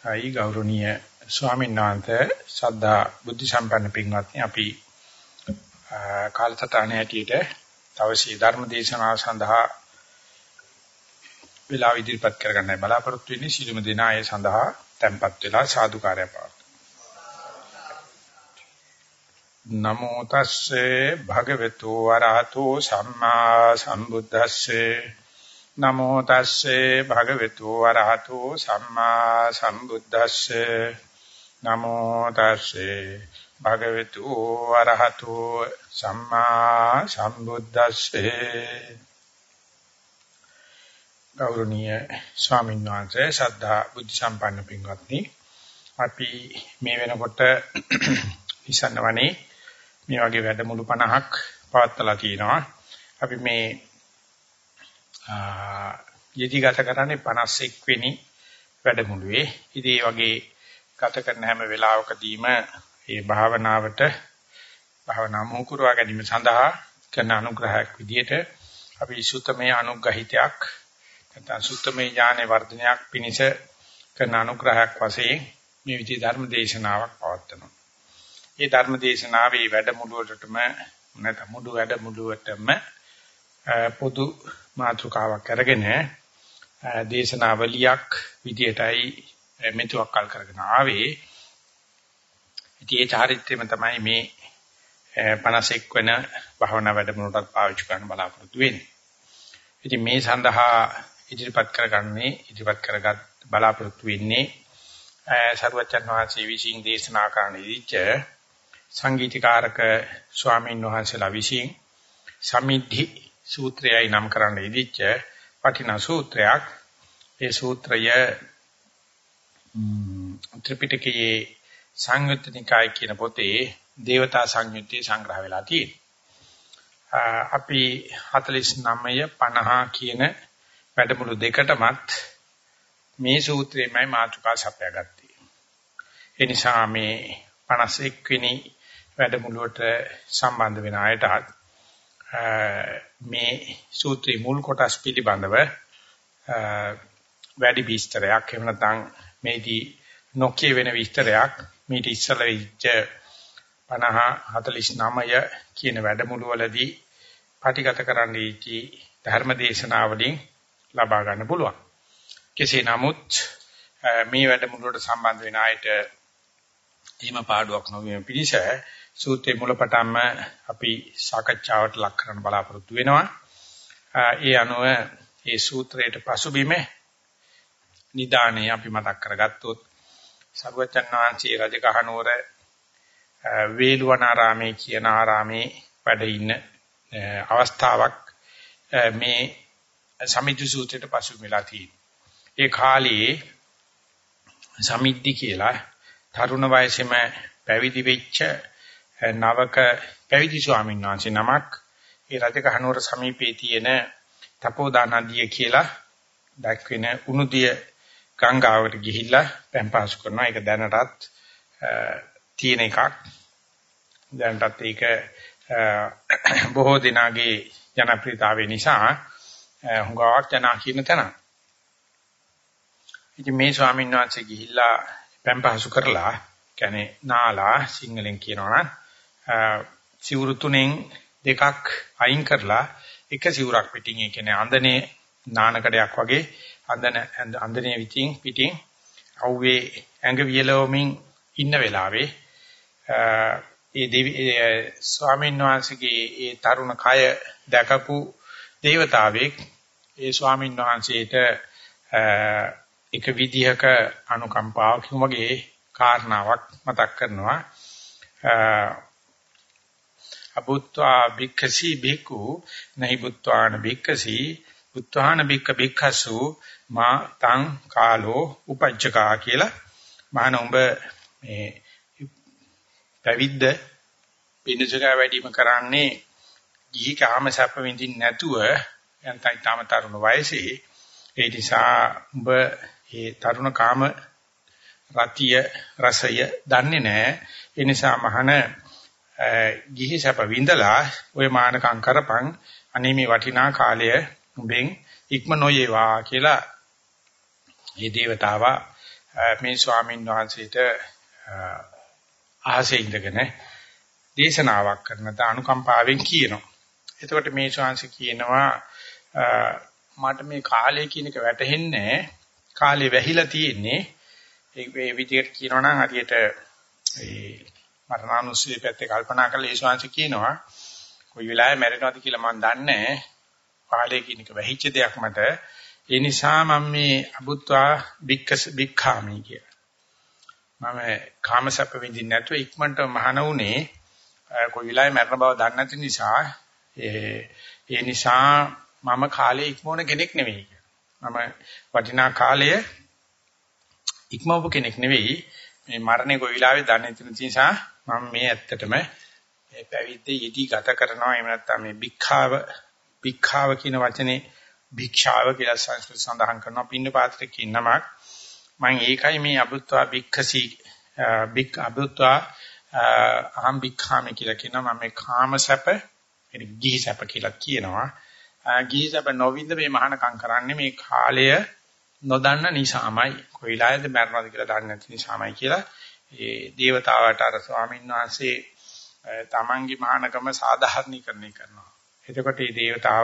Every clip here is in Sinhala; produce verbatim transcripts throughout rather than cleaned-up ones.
අයි ගෞරවනීය ස්වාමීන් වහන්සේ ශ්‍රද්ධා බුද්ධ සම්පන්න පින්වත්නි අපි කාලසටහන හැටියට තවසේ ධර්ම දේශනාව සඳහා වේලාව ඉදිරිපත් කරගන්නයි බලාපොරොත්තු වෙන්නේ. සිළුම දෙනා ඒ සඳහා tempත් වෙලා සාදුකාරය පවතුන. නමෝ තස්සේ භගවතු වරහතෝ සම්මා සම්බුද්දස්සේ නමෝ තස්සේ භගවතු වරහතෝ සම්මා සම්බුද්දස්සේ නමෝ තස්සේ භගවතු වරහතෝ සම්මා සම්බුද්දස්සේ. ගෞරවනීය ස්වාමීන් වහන්සේ ශ්‍රද්ධා බුද්ධ සම්පන්න පින්වත්නි, අපි මේ වෙනකොට ඉස්සන්නවනේ මේ වගේ වැඩමුළු පනහක් පවත්වලා තියෙනවා. අපි මේ යෙදිගත කරන්නේ පනස් එක් වෙනි වැඩමුළුවේ. ඉතින් මේ වගේ ගත කරන හැම වෙලාවකදීම මේ භාවනාවට භාවනා මුහුකුරවා ගැනීම සඳහා කරන අනුග්‍රහයක් විදියට අපි සුත්තමේ අනුග්‍රහිතයක් නැත්නම් සුත්තමේ ඥාන වර්ධනයක් පිණිස කරන අනුග්‍රහයක් වශයෙන් මේ විදි ධර්ම දේශනාවක් පවත්වනවා. මේ ධර්ම දේශනාවේ වැඩමුළුවටම නැත්නම් මුළු වැඩමුළුවටම පොදු මාතෘකාවක් අරගෙන දේශනාවලියක් විදියටයි මෙතුවක් කල් කරගෙන ආවේ. ඉතින් ඒ චාරිත්‍රයම තමයි මේ පනස් එක් වෙන භාවනා වැඩමුළුවට පාවිච්චි කරන්න බලාපොරොත්තු වෙන්නේ. ඉතින් මේ සඳහා ඉදිරිපත් කරගන්නේ ඉදිරිපත් කරගත් බලාපොරොත්තු වෙන්නේ සර්වචන් වහන්සේ විසින් දේශනා කරන ඉච්ඡ සංගීතකාරක ස්වාමීන් වහන්සේලා විසින් සමිද්ධි සූත්‍රයයි නම් කරන්න ඉදිච්ච වටිනා සූත්‍රයක්. ඒ සූත්‍රය ත්‍රිපිටකයේ සංයුත්ත නිකාය කියන පොතේ දේවතා සංයුත්තේ සංග්‍රහ වෙලා තියෙනවා. අපි හතළිස් නවය පනහ කියන වැඩමුළු දෙකටමත් මේ සූත්‍රයමයි මාතෘකා සපයාගත්තේ. ඒ නිසා මේ පනස් එක් වෙනි වැඩමුළුවට සම්බන්ධ වෙන අයටත් මේ සූත්‍රයේ මුල් කොටස් පිළිබඳව වැඩි විස්තරයක් එහෙම නැත්නම් මේදී නොකිය වෙන විස්තරයක් මීට ඉස්සෙල්ලා වෙච්ච පනහ හතළිස් නවය කියන වැඩමුළු වලදී පටිගත කරන්න ඉති ධර්ම දේශනාවලින් ලබා ගන්න පුළුවන්. කෙසේ නමුත් මේ වැඩමුළුවට සම්බන්ධ වෙන අයට එහෙම පාඩුවක් නොවීම පිණිස සූත්‍රයේ මුලපටන්ම අපි සාකච්ඡාවට ලක් කරන්න බලාපොරොත්තු වෙනවා. ඒ අනුව මේ සූත්‍රයට පසුබිම නිදානේ අපි මතක් කරගත්තොත් සර්වචන් වහන්සේ රජගහනුවර වේළුවනාරාමේ කියන ආරාමේ වැඩ ඉන්න අවස්ථාවක් මේ සමිද්ධි සූත්‍රයට පසුබිම වෙලා තියෙනවා. ඒ කාලේ සමිද්ධි කියලා තරුණ වයසේම පැවිදි වෙච්ච නවක පැවිදි ස්වාමීන් වහන්සේ නමක් ඒ රජගහනුවර සමීපයේ තියෙන තපෝදා නදිය කියලා දැක්වෙන උණුදිය ගංගාවට ගිහිල්ලා පැන්පාසු කරනවා. ඒක දැනටත් තියෙන එකක්. දැනටත් ඒක බොහෝ දිනාගේ ජනප්‍රියතාවය නිසා හුඟක් ජනා කියන තැන. ඉතින් මේ ස්වාමීන් වහන්සේ ගිහිල්ලා පැන්පාසු කරලා කියන්නේ නාලා සිංහලෙන් කියනවා නම් සිවුරු තුනෙන් දෙකක් අයින් කරලා එක සිවුරක් පිටින් ඒ කියන්නේ අඳනේ නානකඩයක් වගේ අඳන අඳනේ විතින් පිටින් අවුවේ ඇඟ වියලවමින් ඉන්න වෙලාවේ ඒ දෙවි ස්වාමීන් වහන්සේගේ ඒ තරුණ කය දැකපු දේවතාවෙක් ඒ ස්වාමීන් වහන්සේට එක විදිහක අනුකම්පාවක් වගේ කාරණාවක් මතක් කරනවා. අබුත්වා භික්ඛසි භික්ඛු නහි බුත්වාන භික්ඛසි බුත්වාන භික්ඛ භික්ඛසු මා තං කාලෝ උපජ්ජකා කියලා. මහාන උඹ මේ පැවිද්ද පින්නසක වැඩිම කරන්නේ ගිහි කාම සැප විඳින්න නැතුව යන්තයි තාම තරුණ වයසේ. ඒ නිසා උඹ මේ තරුණ කාම රතිය රසය දන්නේ නැහැ. ඒ නිසා මහාන ගිහි සැප විඳලා ඔය මානකම් කරපන් අනේ මේ වටිනා කාලය උඹෙන් ඉක්ම නොයේවා කියලා මේ దేవතාවා මේ ස්වාමීන් වහන්සේට ආසේ ඉඳගෙන දේශනාවක් කරන ත අනුකම්පාවෙන් කියනවා. එතකොට මේ ශාංශ කියනවා මට මේ කාලය කියන එක වැටහෙන්නේ කාලේ වැහිලා තියෙන්නේ ඒ විදිහට කියනවා නම් හරියට ඒ මරණානුස්සතිය පැත්තේ කල්පනා කරලා ඒ ශාංශ කියනවා කොයි වෙලාවෙ මැරෙනවද කියලා මම දන්නේ නැහැ. කාලය කියන එක වැහිච්ච දෙයක් මට. ඒ නිසා මම මේ අබුත්වා බික්කස් බික්ඛාමි කිය. මම කාමසප්ප විඳින්න නැතුව ඉක්මනට මහාන උනේ කොයි වෙලාවෙ මරණ බව දන්නේ නැති නිසා ඒ ඒ නිසා මම කාලේ ඉක්මවන කෙනෙක් නෙවෙයි. මම වටිනා කාලය ඉක්මවපු කෙනෙක් නෙවෙයි. මේ මරණය කොයි වෙලාවෙ දන්නේ නැති නිසා මම මේ ඇත්තටම මේ පැවිද්දේ යෙදී ගත කරනවා. එහෙම නැත්නම් මේ භික්ඛාව භික්ඛාව කියන වචනේ භික්ෂාව කියලා සංස්කෘත සඳහන් කරනවා. පින්න පාත්‍රේ කියනමක් මම ඒකයි මේ අබුත්වා භික්ඛසි භික් අබුත්වා අහම් භික්ඛාමි කියලා කියනවා. මම මේ කාමසප ඒ ගිහිසප කියලා කියනවා. ගිහිසප නොවින්ද මේ මහානකම් කරන්නේ මේ කාලය නොදන්න නිසාමයි. කොයිලායද මරණද කියලා දන්නේ නැති නිසාමයි කියලා ඒ දේවතාවට අර ස්වාමීන් වහන්සේ තමන්ගේ මහානකම සාධාරණීකරණය කරනවා. එතකොට මේ දේවතාව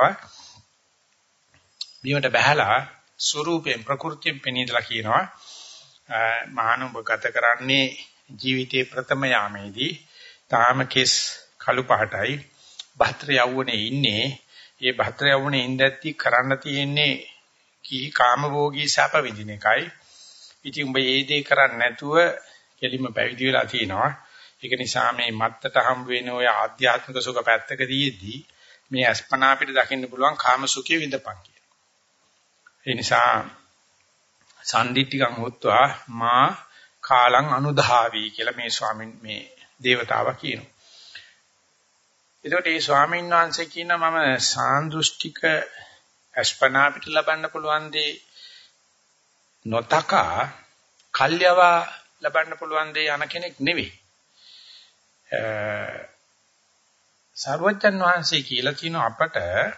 බිමට බහැලා ස්වරූපයෙන් ප්‍රകൃතියෙන් පෙනීදලා කියනවා මහානුඹ ගත කරන්නේ ජීවිතේ ප්‍රථම යාමේදී තාම කෙස් කළු පාටයි භද්‍ර යවුනේ ඉන්නේ. මේ භද්‍ර යවුනේ ඉඳද්දි කරන්න තියෙන්නේ කී කාමභෝගී සැප විඳින එකයි. ඉතින් උඹ ඒ දේ කරන්නේ නැතුව කෙලින්ම පැවිදි වෙලා තිනවා. ඒක නිසා මේ මත්තට හම් වෙන ඔය ආධ්‍යාත්මික සුඛ පැත්තකදීදී මේ අස්පනා අපිට දකින්න පුළුවන් කාම සුඛය විඳපන් කියන. ඒ නිසා සම්දිත්තිකං හොත්වා මා කාලං අනුධාවි කියලා මේ ස්වාමින් මේ දේවතාවා කියනවා. එතකොට මේ ස්වාමීන් වහන්සේ කියන මම සාන්දෘෂ්ටික අස්පනා අපිට ලබන්න පුළුවන් දේ නොතකා කල්යවා ලබන්න පුළුවන් දේ යන කෙනෙක් නෙවෙයි. සර්වජන් වහන්සේ කියලා කියන අපට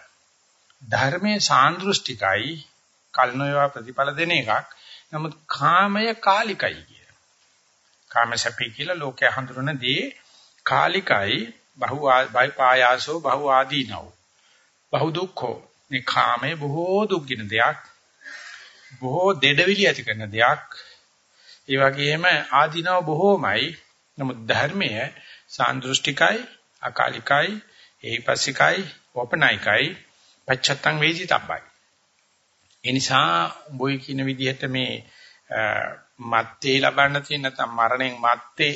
ධර්මයේ සාන්දෘෂ්ටිකයි කල්නෝයවා ප්‍රතිඵල දෙන එකක්. නමුත් කාමය කාලිකයි කිය. කාමසපි කියලා ලෝකයේ හඳුනන දේ කාලිකයි බහු පායාසෝ බහු ආදීනව. බහු දුක්ඛෝ. මේ කාමය බොහෝ දුක්ගින දෙයක්. බොහෝ දෙඩවිලි ඇති කරන දෙයක්. ඒ වගේම ආදීනව බොහෝමයි. නමුත් ධර්මය සාන්දෘෂ්ටිකයි අකාලිකයි ඒහිපස්සිකයි ඕපනයිකයි පච්චත්තං වේදිතබ්බයි. ඒ නිසා බොයි කියන විදිහට මේ මත්තේ ලබන්න තියෙන නැත්නම් මරණයෙන් මත්තේ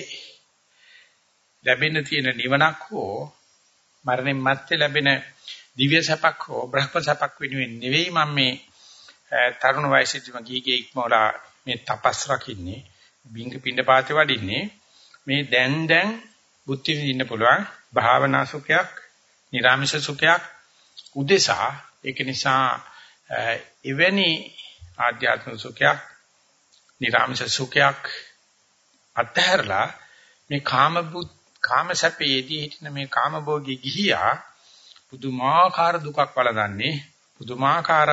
ලැබෙන තියෙන නිවනක් හෝ මරණයෙන් මත්තේ ලැබෙන දිව්‍ය සැපක් හෝ බ්‍රහ්ම සැපක් වෙනුවෙන් නෙවෙයි මම මේ තරුණ වයසේදීම ගීගේ ඉක්මවලා මේ තපස් රකින්නේ බින්ග පින්ඩ පාතේ වඩින්නේ මේ දැන් දැන් බුද්ධි විඳින්න පුළුවන් භාවනා සුඛයක්, නිරාමිෂ සුඛයක් උදෙසා. ඒක නිසා එවැනි ආධ්‍යාත්මික සුඛයක්, නිරාමිෂ සුඛයක් අත්හැරලා මේ කාම කාම සැපයේදී හිටින මේ කාම භෝගී ගිහියා පුදුමාකාර දුකක් වළඳන්නේ, පුදුමාකාර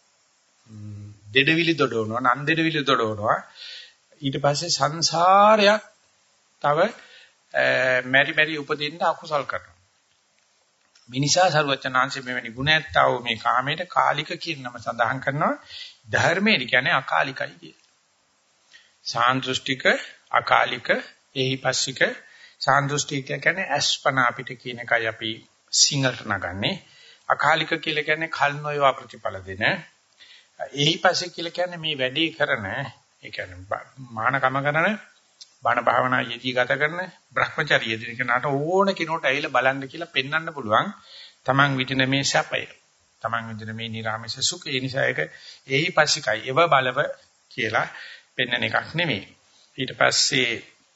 දෙඩවිලි දොඩවනවා, නන්දෙඩවිලි දොඩවනවා. ඊට පස්සේ සංසාරයක් තව මෙරි මෙරි උපදින්න අකුසල් කරනවා. මිනිසා සරුවචනාංශයේ මෙවැනි ගුණ ඇත්තව මේ කාමයට කාලික කියන නම සඳහන් කරනවා. ධර්මයේ කියන්නේ අකාලිකයි කිය. සාන්දෘෂ්ටික, අකාලික, ඒහිපස්සික. සාන්දෘෂ්ටික කියන්නේ අස්පනා අපිට කියන එකයි අපි සිංහලට නගන්නේ. අකාලික කියලා කියන්නේ කල් නොයවා ප්‍රතිඵල දෙන. ඒහිපස්සික කියලා කියන්නේ මේ වැඩේ කරන, ඒ කියන්නේ මානකම කරන බණ භාවනා යෙදී ගත කරන Brahmacharya යෙදී කෙනාට ඕන කෙනෙකුට ඇවිල්ලා බලන්න කියලා පෙන්වන්න පුළුවන් තමන් විඳින මේ සැපය. තමන් විඳින මේ නිරාමස සුඛය. ඒ නිසා ඒක ඒහිපස්සිකයි. එව බලව කියලා පෙන්වන එකක් නෙමෙයි. ඊට පස්සේ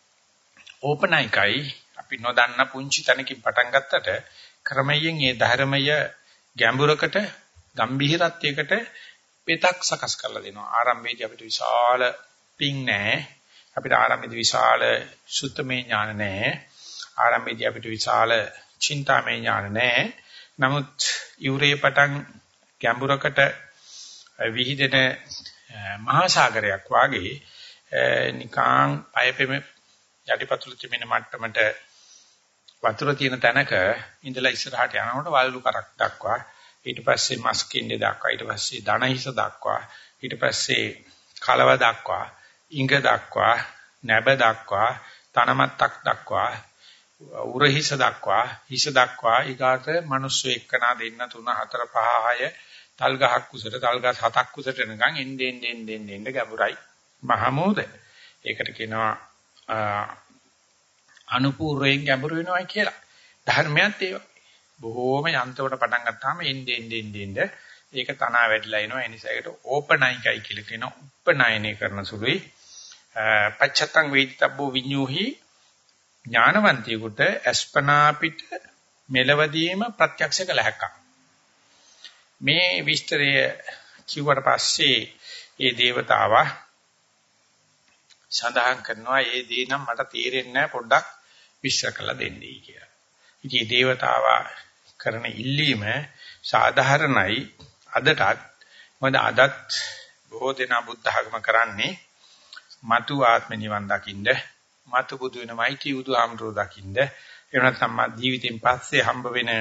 ඕපනයිකයි අපි නොදන්න පුංචි තැනකින් පටන් ගත්තට ක්‍රමයෙන් ඒ ධර්මය ගැඹුරකට ගම්භීරත්වයකට පෙතක් සකස් කරලා දෙනවා. ආරම්භයේදී අපිට විශාල පිං නැහැ. අපිට ආරම්භයේදී විශාල සුත්තමේ ඥාන නැහැ. ආරම්භයේදී අපිට විශාල චින්තාමේ ඥාන නැහැ. නමුත් යුරේ පටන් ගැඹුරකට විහිදෙන මහා සාගරයක් වාගේ නිකාං පයපෙම යටිපතුල තිබෙන මට්ටමට වතුර තියෙන තැනක ඉඳලා ඉස්සරහට යනකොට වලලු කරක් දක්වා ඊට පස්සේ මස් කින්ඩේ දක්වා ඊට පස්සේ දණහිස දක්වා ඊට පස්සේ කලව දක්වා ඉඟ දක්වා නැබ දක්වා තනමත්තක් දක්වා උරහිස දක්වා හිස දක්වා ඊගාට මිනිස්සු එක්කනා දෙන්න තුන හතර පහ හය තල් ගහක් කුසට තල් ගස් හතක් කුසට එනකන් එන්න එන්න එන්න එන්න ගැඹුරයි මහමෝද ඒකට කියනවා අනුපූර්වයෙන් ගැඹුරු වෙනවා කියලා ධර්මයත් ඒ වගේ බොහෝම යන්තවට පටන් ගත්තාම එන්න එන්න එන්න එන්න ඒක තනවා වැඩිලා එනවා ඒ නිසා ඒකට ඕපනයිකයි කියලා කියනවා උපනයනය කරන සුළුයි පච්චත්තං වේදිතබ්බෝ විඤ්ඤෝහි ඥානවන්තයෙකුට අස්පනා පිට මෙලවදීම ප්‍රත්‍යක්ෂ කළ හැකියි. මේ විස්තරය කිව්වට පස්සේ ඒ దేవතාවා සඳහන් කරනවා ඒ දේ නම් මට තේරෙන්නේ නැහැ පොඩ්ඩක් විස්තර කරලා දෙන්නයි කියලා. ඉතින් මේ దేవතාවා කරන ඉල්ලීම සාධාරණයි අදටත් මොකද අදත් බොහෝ දෙනා බුද්ධ ආගම කරන්නේ මතු ආත්ම නිවන් දකින්න මතු බුදු වෙනමයි කී බුදුහාමුදුරුවෝ දකින්න එහෙම නැත්නම් මා ජීවිතෙන් පස්සේ හම්බ වෙන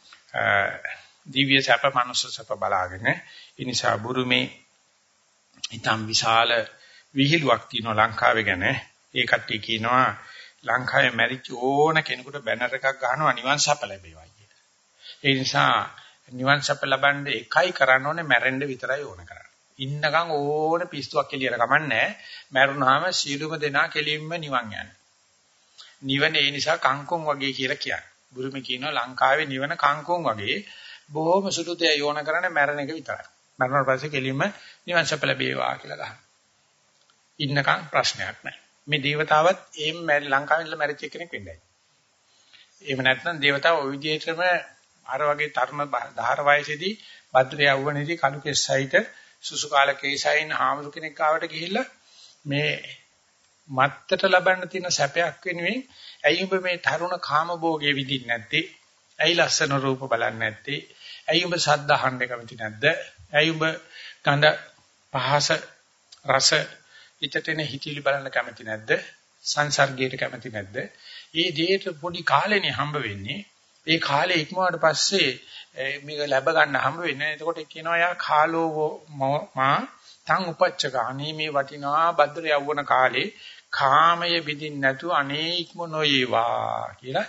දිව්‍ය සැප මනුෂ්‍ය සැප බලාගෙන ඒ නිසා බුරුමේ ඊටම් විශාල විහිළුවක් තියෙනවා ලංකාවේ ගැන ඒ කට්ටිය කියනවා ලංකාවේ මැරිච්ච ඕන කෙනෙකුට බැනර් එකක් ගහනවා නිවන් සැප ලැබේවා කියලා. ඒ නිසා නිවන් සැප ලබන්න එකයි කරන්න ඕනේ මැරෙන්න විතරයි ඕන කරන්නේ. ඉන්නකම් ඕන පිස්සුවක් එළියට කමන්නේ මැරුණාම සීලුම දෙනා කෙලින්ම නිවන් යන්නේ. නිවන ඒ නිසා කංකුම් වගේ කියලා කියන්නේ. බුරුමේ කියනවා ලංකාවේ නිවන කංකුම් වගේ බොහොම සුළු දෙය යෝන කරන්නේ මැරෙන එක විතරයි. මරණයට පස්සේ කෙලින්ම නිවන් සැප ලැබේවා කියලා ගහනවා. ඉන්නකම් ප්‍රශ්නයක් නැහැ. මේ දේවතාවත් එම් ලංකාවේ ඉඳලා මැරිච්ච කෙනෙක් වෙන්නයි. එහෙම නැත්නම් දේවතාව ওই විදිහටම අර වගේ තරුණ දහර වයසේදී භද්‍ර යවුවනේදී කලු කෙස්සයිට සුසු කාල කේසයින් හාමුදුර කෙනෙක් ආවට ගිහිල්ලා මේ මත්තට ලබන්න තියෙන සැපයක් වෙනුවෙන් ඇයි ඔබ මේ තරුණ කාම භෝගයේ විඳින්නේ නැත්තේ? ඇයි ලස්සන රූප බලන්නේ නැත්තේ? ඇයි ඔබ ශබ්ද අහන්න කැමති නැද්ද? ඇයි ඔබ ගඳ පහස රස ඊටතෙන හිතිලි බලන්න කැමති නැද්ද? සංසර්ගයට කැමති නැද්ද? මේ දෙයට පොඩි කාලෙනේ හම්බ වෙන්නේ. ඒ කාලේ ඉක්මවාට පස්සේ මේක ලැබ ගන්න හම්බ වෙන්නේ. එතකොට කියනවා යා කාලෝ මා තං උපච්චක අනේ මේ වටිනා භද්‍ර යවවන කාලේ කාමය විඳින්න නැතුව අනේ ඉක්ම නොයේවා කියලා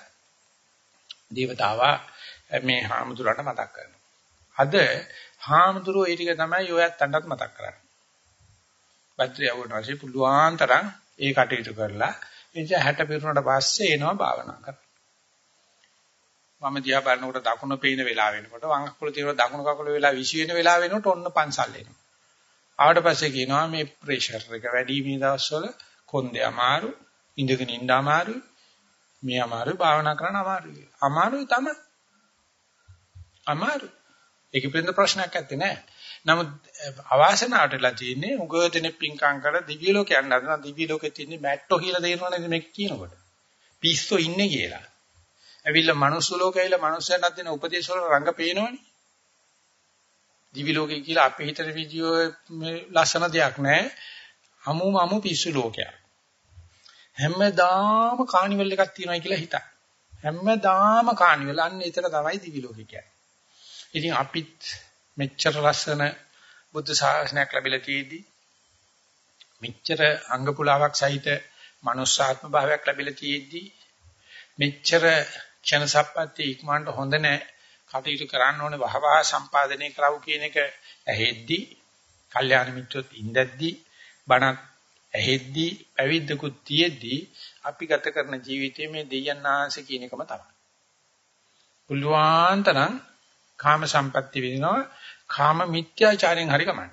දේවතාවා මේ හාමුදුරන්ට මතක් කරනවා. අද හාමුදුරුවෝ ඒ ටික තමයි ඔයත් අඬත් මතක් කරන්නේ. භද්‍ර යවවන වාසේ පුළුවන් තරම් ඒ කටයුතු කරලා එනිසා හැට පිරුණාට පස්සේ එනවා භාවනා කරන්න. මම දිහා බලනකොට දකුණ පේන වෙලාව වෙනකොට වම් කකුල තියෙන දකුණු කකුල වෙලා විශ් වෙන වෙලාව වෙනකොට ඔන්න පන්සල් එනවා. ආවට පස්සේ කියනවා මේ ප්‍රෙෂර් එක වැඩි මේ දවස්වල කොන්දේ අමාරු, ඉඳගෙන ඉන්න අමාරු, මේ අමාරු භාවනා කරන්න අමාරුයි. අමාරුයි තමයි. අමාරු. ඒක පිළිබඳ ප්‍රශ්නයක් නැත්තේ නෑ. නමුත් අවාසනාවටලා තියෙන්නේ උගදෙන පිංකම් කර දිව්‍ය ලෝකේ යන්න හදන දිව්‍ය ලෝකෙ තියෙන්නේ මැට්ටෝ කියලා තේරෙනවනේ මේක කියනකොට. පිස්සෝ ඉන්නේ කියලා. ඇවිල්ලා මනුස්ස ලෝකේ ඇවිල්ලා මනුස්සයන්ට දෙන උපදේශ වල රංග පේනවනේ. දිවි ලෝකේ කියලා අපි හිතන වීඩියෝ මේ ලස්සන දෙයක් නෑ. අමුම අමු පිස්සු ලෝකයක්. හැමදාම කානිවල් එකක් තියෙනවා කියලා හිතන්න. හැමදාම කානිවල් අන්න එතන තමයි දිවි ලෝකේ කියන්නේ. ඉතින් අපිත් මෙච්චර ලස්සන බුද්ධ ශාසනයක් ලැබිලා තියෙද්දි මෙච්චර අංග පුලාවක් සහිත මනුස්සාත්ම භාවයක් ලැබිලා තියෙද්දි මෙච්චර ක්ෂණ සම්පatti ඉක්මනට හොඳ නැහැ කටයුතු කරන්න ඕනේ වහවහ සම්පාදනය කරව කියන එක ඇහෙද්දි කල්යාණ මිත්‍රොත් ඉඳද්දි බණක් ඇහෙද්දි පැවිද්දකුත් තියෙද්දි අපි ගත කරන ජීවිතයේ මේ දෙයයන් ආංශ කියන එකම තමයි. පුළුවන් තරම් කාම සම්පatti විඳිනවා කාම මිත්‍යාචාරයෙන් හරි කමන්නේ.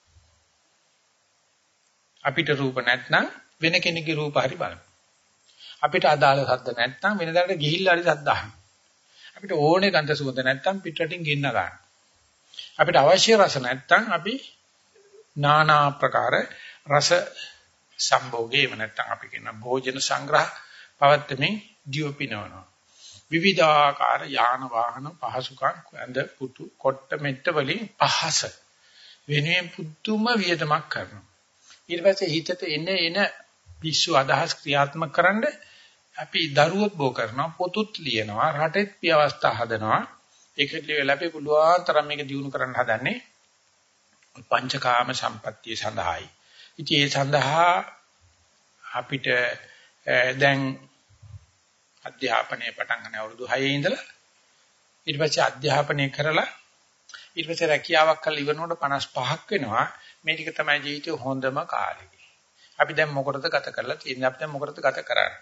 අපිට රූප නැත්නම් වෙන කෙනෙකුගේ රූප හරි බලන්න. අපිට අදාළ ශබ්ද නැත්නම් වෙනදාට ගිහිල්ලා හරි ශබ්ද අහන්න. අපිට ඕනේ ගන්ධ සුවඳ නැත්නම් පිටරටින් ගෙන්න ගන්න. අපිට අවශ්‍ය රස නැත්නම් අපි নানা ආකාර රස සම්භෝගේම නැත්නම් අපි කියන භෝජන සංග්‍රහ පවත්වමින් දියුපිනවනවා. විවිධාකාර යාන වාහන පහසුකම් ඇඳ පුතු කොට්ට මෙට්ට වලින් පහස වෙනුවෙන් පුදුම වියදමක් කරනවා. ඊට පස්සේ හිතට එන එන පිස්සු අදහස් ක්‍රියාත්මක කරන්න අපි දරුවොත් බෝ කරනවා, පොතුත් ලියනවා, රටෙත් පියවස්ථා හදනවා. ඒකට වෙලා අපි පුළුවන් තරම් මේක දියුණු කරන්න හදන්නේ පංචකාම සම්පත්තිය සඳහායි. ඉතින් ඒ සඳහා අපිට දැන් අධ්‍යාපනයේ පටන් ගන්න අවුරුදු හයේ ඉඳලා ඊට පස්සේ අධ්‍යාපනය කරලා ඊට පස්සේ රැකියාවක් කරලා ඉවරනකොට පනස් පහක් වෙනවා. මේ ටික තමයි ජීවිතේ හොඳම කාලය. අපි දැන් මොකටද ගත කරලා තියෙන්නේ? අපි දැන් මොකටද ගත කරන්නේ?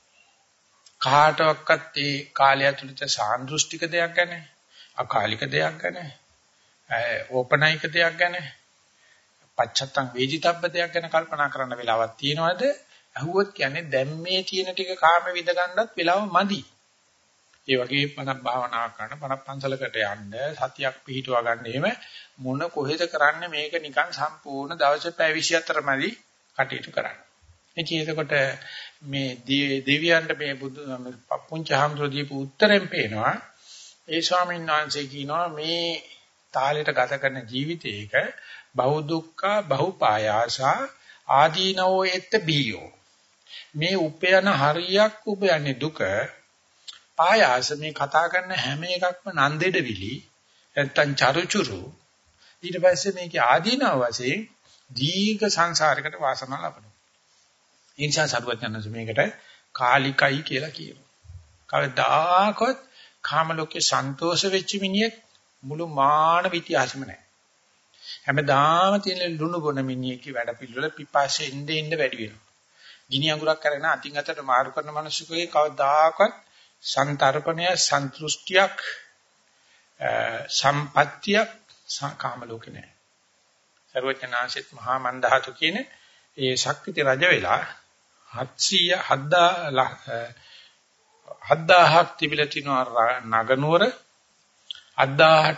කාටවත් ඒ කාලය ඇතුළත සාන්දෘෂ්ටික දෙයක් ගැන, අකාලික දෙයක් ගැන, ඕපනයික දෙයක් ගැන, පච්චත්තං වේජිතබ්බ දෙයක් ගැන කල්පනා කරන්න වෙලාවක් තියෙනවද? අහුවොත් කියන්නේ දැන් මේ තියෙන ටික කාම විඳ ගන්නත් වෙලාව මදි. ඒ වගේ පණක් භාවනා කරන පණක් පන්සලකට යන්න සතියක් පිහිටුවා ගන්න එහෙම මොන කොහෙද කරන්නේ මේක නිකන් සම්පූර්ණ දවසේ පැය විසිහතර මැදි කටයුතු කරන්න. ඉතින් එතකොට මේ දෙවියන්ට මේ බුදු පුංචහම්දෝ දීපු උත්තරෙන් පේනවා ඒ ස්වාමීන් වහන්සේ කියනවා මේ තාලෙට ගත කරන ජීවිතයක බහු දුක්ඛ බහු පායාසා ආදීනෝ එත් බියෝ මේ උපයන හරියක් උපයන්නේ දුක පායාස මේ කතා කරන හැම එකක්ම නන්දෙඩවිලි නැත්තම් චරුචුරු ඊට පස්සේ මේකේ ආදීනව වශයෙන් දීර්ඝ සංසාරයකට වාසනාව ලබනවා. ඒ නිසා සරුවඥාන්ස මේකට කාලිකයි කියලා කියනවා. කවදාකවත් කාම ලෝකේ සන්තෝෂ වෙච්ච මිනිහෙක් මුළු මානව ඉතිහාසෙම නැහැ. හැමදාම තියෙන ලුණු බොන මිනිහෙක්ගේ වැඩ පිළිවෙල පිපාසෙ ඉඳ ඉඳ වැඩි වෙනවා. ගිනි අඟුරක් කරගෙන අතින් අතට මාරු කරන මිනිස්සුකේ කවදාකවත් සන්තරපණය සන්තුෂ්ටියක් සම්පත්තියක් කාම ලෝකේ නැහැ. සර්වඥාන්සිත මහා මන්දහතු කියන ඒ ශක්තිති රජ වෙලා හත්සිය හත්දාහක් තිබිලා තිනවා නගනුවර හත්දාහට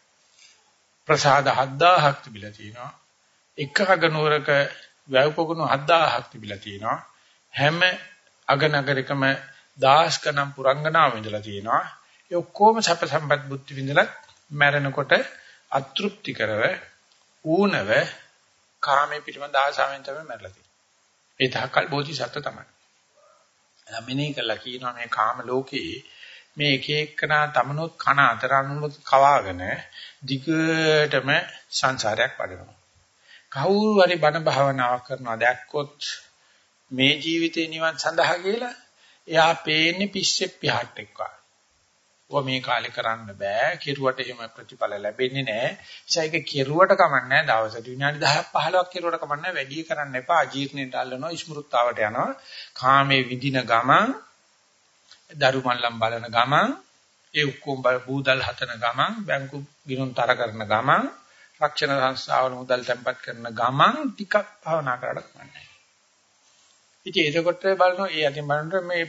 ප්‍රසාද හත්දාහක් තිබිලා තිනවා එක නගනුවරක වැව්පොකුණු හත්දාහක් තිබිලා තිනවා හැම අගනගරකම දහස් ගණන් පුරංගනාව ඉඳලා තිනවා ඒ ඔක්කොම සැප සම්පත් බුද්ධ විඳලා මැරෙනකොට අතෘප්ති කරව ඌනව කාමයේ පිටම දාසාවෙන් තමයි මැරලා තියෙන්නේ. ඒ තාකල් බෝධිසත්ව තමයි. ළමිනේ කළා කියනවා මේ කාම ලෝකේ මේ එක එකනා තමනොත් කන අතර අනුමුත් කවාගෙන දිගටම සංසාරයක් වඩනවා. කවුරු හරි බණ භාවනාවක් කරනවා දැක්කොත් මේ ජීවිතේ නිවන් සඳහා කියලා එයා පේන්නේ පිස්සෙක් පිහට් එක්ක. ඔය මේ කාලේ කරන්න බෑ. කෙරුවට එහෙම ප්‍රතිඵල ලැබෙන්නේ නැහැ. ඒ ඒක කෙරුවට කමන්නේ නැහැ. දවසට විනාඩි දහයක් පහළොවක් කෙරුවට කමන්නේ වැඩි කරන්න එපා. අජීර්ණයට අල්ලනවා, ස්මෘත්තාවට යනවා. කාමයේ විඳින ගමන්, දරු මල්ලම් බලන ගමන්, ඒ ඔක්කොම බූදල් හතන ගමන්, බැංකු ගිණුම් තර කරන ගමන්, රක්ෂණ සංස්ථාවල මුදල් තැන්පත් කරන ගමන් ටිකක් භවනා කරලා කමන්නේ. ඉතින් එතකොට බලනවා ඒ අතින් බලනකොට මේ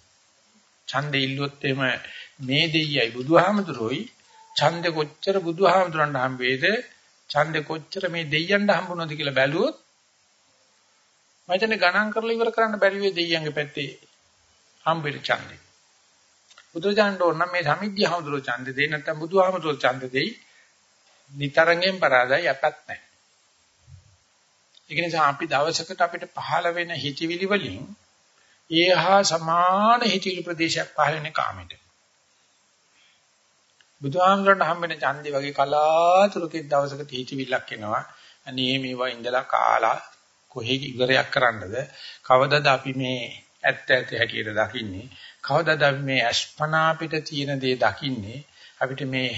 ඡන්දේ ඉල්ලුවොත් එimhe මේ දෙයියයි බුදුහාමුදුරෝයි ඡන්දේ කොච්චර බුදුහාමුදුරන්ට හම් වේද ඡන්දේ කොච්චර මේ දෙයියන්ට හම්බුනොද කියලා බැලුවොත් මම හිතන්නේ ගණන් කරලා ඉවර කරන්න බැරි වෙයි දෙයියන්ගේ පැත්තේ හම්බෙච්ච ඡන්දේ. බුදුජානක ඕන මේ සමිද්ධිය හමුදුරෝ ඡන්දේ දෙයි නැත්නම් බුදුහාමුදුරෝ ඡන්දේ දෙයි නිතරංගෙන් පරාදයි යපත් නැහැ. ඒක නිසා අපි දවසකට අපිට පහළ වෙන හිතවිලි වලින් ඒහා සමාන හිතවිලි ප්‍රදේශයක් පහළ වෙන කාමෙට. බුදුහාමුදුරන්ට හම්බෙන ඡන්දේ වගේ කලාතුරකින් දවසක හිතවිල්ලක් එනවා. අනේ මේවා ඉඳලා කාලා කොහේ ඉවරයක් කරන්නද? කවදද අපි මේ ඇත්ත ඇත්ත හැටියට දකින්නේ? කවදද අපි මේ අස්පනා පිට තියෙන දේ දකින්නේ? අපිට මේ